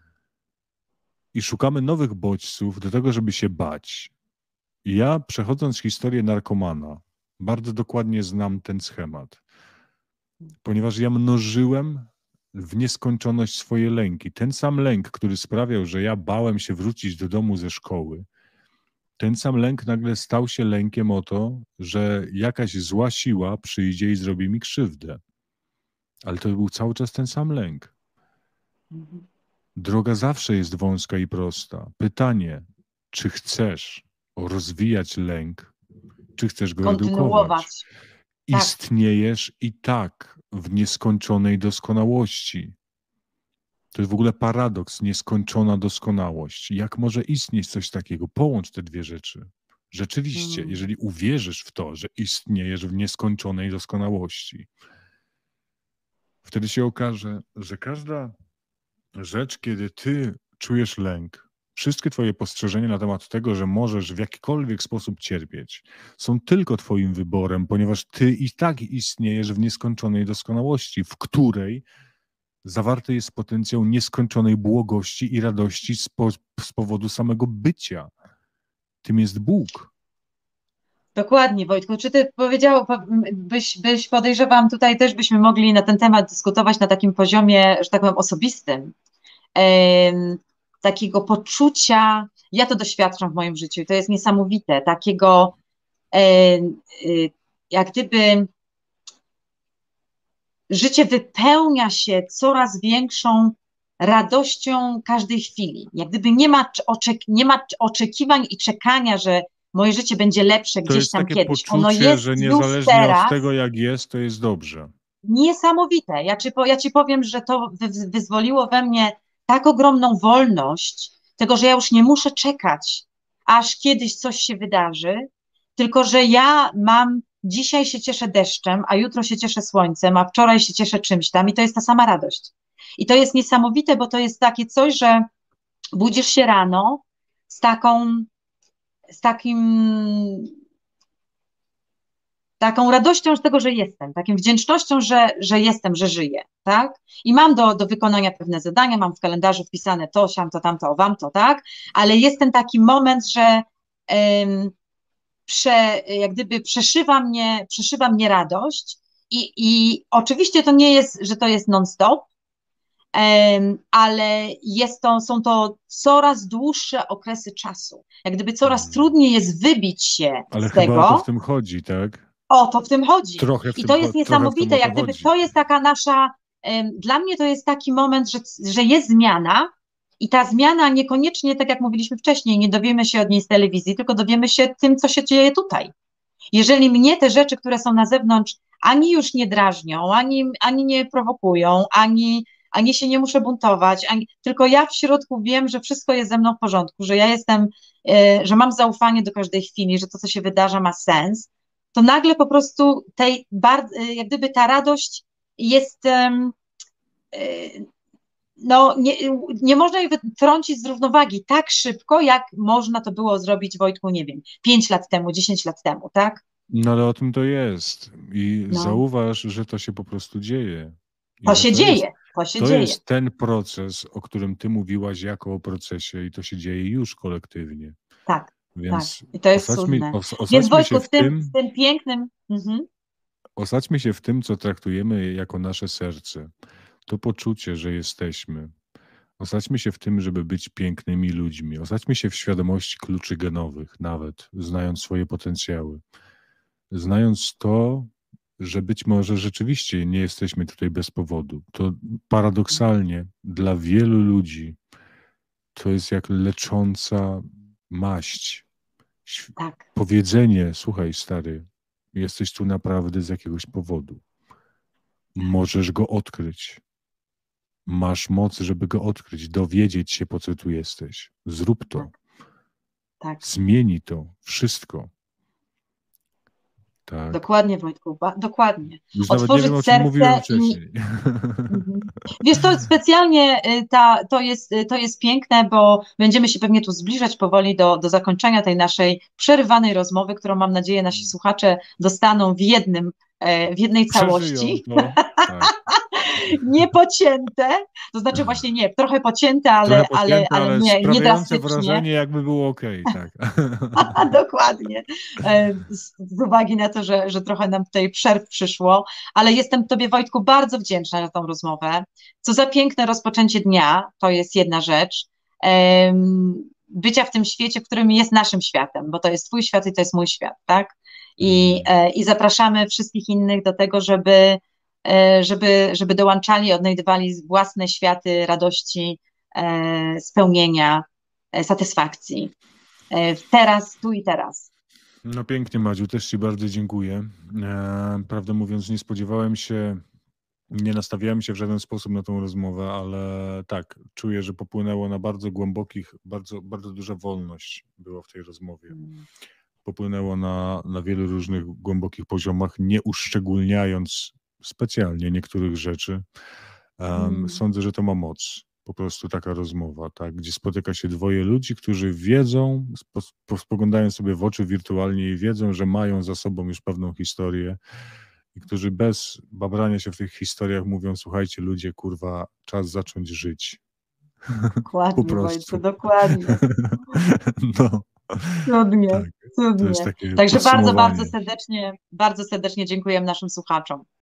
i szukamy nowych bodźców do tego, żeby się bać. I ja, przechodząc historię narkomana, bardzo dokładnie znam ten schemat, ponieważ ja mnożyłem w nieskończoność swoje lęki. Ten sam lęk, który sprawiał, że ja bałem się wrócić do domu ze szkoły, ten sam lęk nagle stał się lękiem o to, że jakaś zła siła przyjdzie i zrobi mi krzywdę. Ale to był cały czas ten sam lęk. Mhm. Droga zawsze jest wąska i prosta. Pytanie, czy chcesz rozwijać lęk, czy chcesz go redukować? Kontynuować. Tak. Istniejesz i tak w nieskończonej doskonałości. To jest w ogóle paradoks, nieskończona doskonałość. Jak może istnieć coś takiego? Połącz te dwie rzeczy. Rzeczywiście, Mm. jeżeli uwierzysz w to, że istniejesz w nieskończonej doskonałości, wtedy się okaże, że każda rzecz, kiedy ty czujesz lęk, wszystkie twoje postrzeżenia na temat tego, że możesz w jakikolwiek sposób cierpieć, są tylko twoim wyborem, ponieważ ty i tak istniejesz w nieskończonej doskonałości, w której zawarty jest potencjał nieskończonej błogości i radości z, po, z powodu samego bycia. Tym jest Bóg. Dokładnie, Wojtku. Czy ty powiedział, po- byś, byś podejrzewam, tutaj też byśmy mogli na ten temat dyskutować na takim poziomie, że tak powiem, osobistym. Em, takiego poczucia, ja to doświadczam w moim życiu, i to jest niesamowite, takiego em, y, jak gdyby życie wypełnia się coraz większą radością każdej chwili. Jak gdyby nie ma, oczek nie ma oczekiwań i czekania, że moje życie będzie lepsze To gdzieś jest tam takie kiedyś. Ono poczucie, jest że już niezależnie od teraz tego, jak jest, to jest dobrze. niesamowite. Ja ci, po, ja ci powiem, że to wy, wyzwoliło we mnie tak ogromną wolność, tego, że ja już nie muszę czekać, aż kiedyś coś się wydarzy, tylko że ja mam, dzisiaj się cieszę deszczem, a jutro się cieszę słońcem, a wczoraj się cieszę czymś tam i to jest ta sama radość. I to jest niesamowite, bo to jest takie coś, że budzisz się rano z taką, z takim taką radością z tego, że jestem, taką wdzięcznością, że, że jestem, że żyję, tak? I mam do, do wykonania pewne zadania, mam w kalendarzu wpisane to, siam, to, tamto, owam, to, tak? Ale jest ten taki moment, że em, prze, jak gdyby przeszywa mnie, przeszywa mnie radość i, i oczywiście to nie jest, że to jest non-stop, em, ale jest to, są to coraz dłuższe okresy czasu. Jak gdyby coraz Mhm. trudniej jest wybić się Ale z chyba o to w tego. tym chodzi, tak? O to w tym chodzi. Trochę w I tym, to jest cho- trochę w tym niesamowite, o to jak gdyby chodzi. to jest taka nasza, em, dla mnie to jest taki moment, że, że jest zmiana i ta zmiana niekoniecznie, tak jak mówiliśmy wcześniej, nie dowiemy się od niej z telewizji, tylko dowiemy się tym, co się dzieje tutaj. Jeżeli mnie te rzeczy, które są na zewnątrz, ani już nie drażnią, ani, ani nie prowokują, ani, ani się nie muszę buntować, ani, tylko ja w środku wiem, że wszystko jest ze mną w porządku, że ja jestem, e, że mam zaufanie do każdej chwili, że to, co się wydarza, ma sens, to nagle po prostu tej, bar, e, jak gdyby ta radość jest, em, e, no nie, nie można jej wytrącić z równowagi tak szybko, jak można to było zrobić, Wojtku, nie wiem, pięć lat temu, dziesięć lat temu, tak? No ale o tym to jest. I No. zauważ, że to się po prostu dzieje. I To że się to jest, dzieje, to się to dzieje. jest ten proces, o którym ty mówiłaś jako o procesie i to się dzieje już kolektywnie. Tak, tak. Więc I to jest osadźmy, cudne. os, Więc osadźmy się Wojtku, w z tym, z tym, tym pięknym, mhm, osadźmy się w tym, co traktujemy jako nasze serce. To poczucie, że jesteśmy. Osadźmy się w tym, żeby być pięknymi ludźmi. Osadźmy się w świadomości kluczy genowych, nawet znając swoje potencjały. Znając to, że być może rzeczywiście nie jesteśmy tutaj bez powodu. To paradoksalnie dla wielu ludzi to jest jak lecząca maść. Ś- tak, Powiedzenie, słuchaj stary, jesteś tu naprawdę z jakiegoś powodu. Możesz go odkryć. Masz moc, żeby go odkryć, dowiedzieć się, po co tu jesteś. Zrób to. tak, tak. Zmieni to. Wszystko. Tak. Dokładnie, Wojtku, ba- dokładnie. Już nawet nie wiem, Otworzyć o czym mówiłem serce i wcześniej. mhm. Wiesz, to specjalnie y, ta, to jest, y, to jest piękne, bo będziemy się pewnie tu zbliżać powoli do, do zakończenia tej naszej przerywanej rozmowy, którą mam nadzieję nasi słuchacze dostaną w jednym, e, w jednej Przeżyją całości. to. Tak. Niepocięte, to znaczy właśnie nie, trochę pocięte, ale, Trochę ale, podpięte, ale ale nie, nie sprawiające drastycznie. wrażenie, jakby było ok. Tak. Dokładnie. E, Z, z uwagi na to, że, że trochę nam tutaj przerw przyszło, ale jestem Tobie, Wojtku, bardzo wdzięczna za tą rozmowę. Co za piękne rozpoczęcie dnia, to jest jedna rzecz. Em, Bycia w tym świecie, w którym jest naszym światem, bo to jest Twój świat i to jest mój świat, tak? I, Mm. e, i zapraszamy wszystkich innych do tego, żeby, e, żeby, żeby dołączali, odnajdywali własne światy radości, e, spełnienia, e, satysfakcji. E, Teraz, tu i teraz. No pięknie, Madziu, też Ci bardzo dziękuję. E, prawdę mówiąc, nie spodziewałem się, nie nastawiałem się w żaden sposób na tą rozmowę, ale tak, czuję, że popłynęło na bardzo głębokich, bardzo, bardzo duża wolność była w tej rozmowie. Popłynęło na, na wielu różnych głębokich poziomach, nie uszczególniając specjalnie niektórych rzeczy. Um, Mm. Sądzę, że to ma moc. Po prostu taka rozmowa, tak, gdzie spotyka się dwoje ludzi, którzy wiedzą, spo, spoglądają sobie w oczy wirtualnie i wiedzą, że mają za sobą już pewną historię i którzy bez babrania się w tych historiach mówią, słuchajcie ludzie, kurwa, czas zacząć żyć. Po Dokładnie, prostu. Wojtku, dokładnie. No, Cudnie, tak. To cudnie. jest takie Także bardzo, bardzo podsumowanie. serdecznie, bardzo serdecznie dziękuję naszym słuchaczom.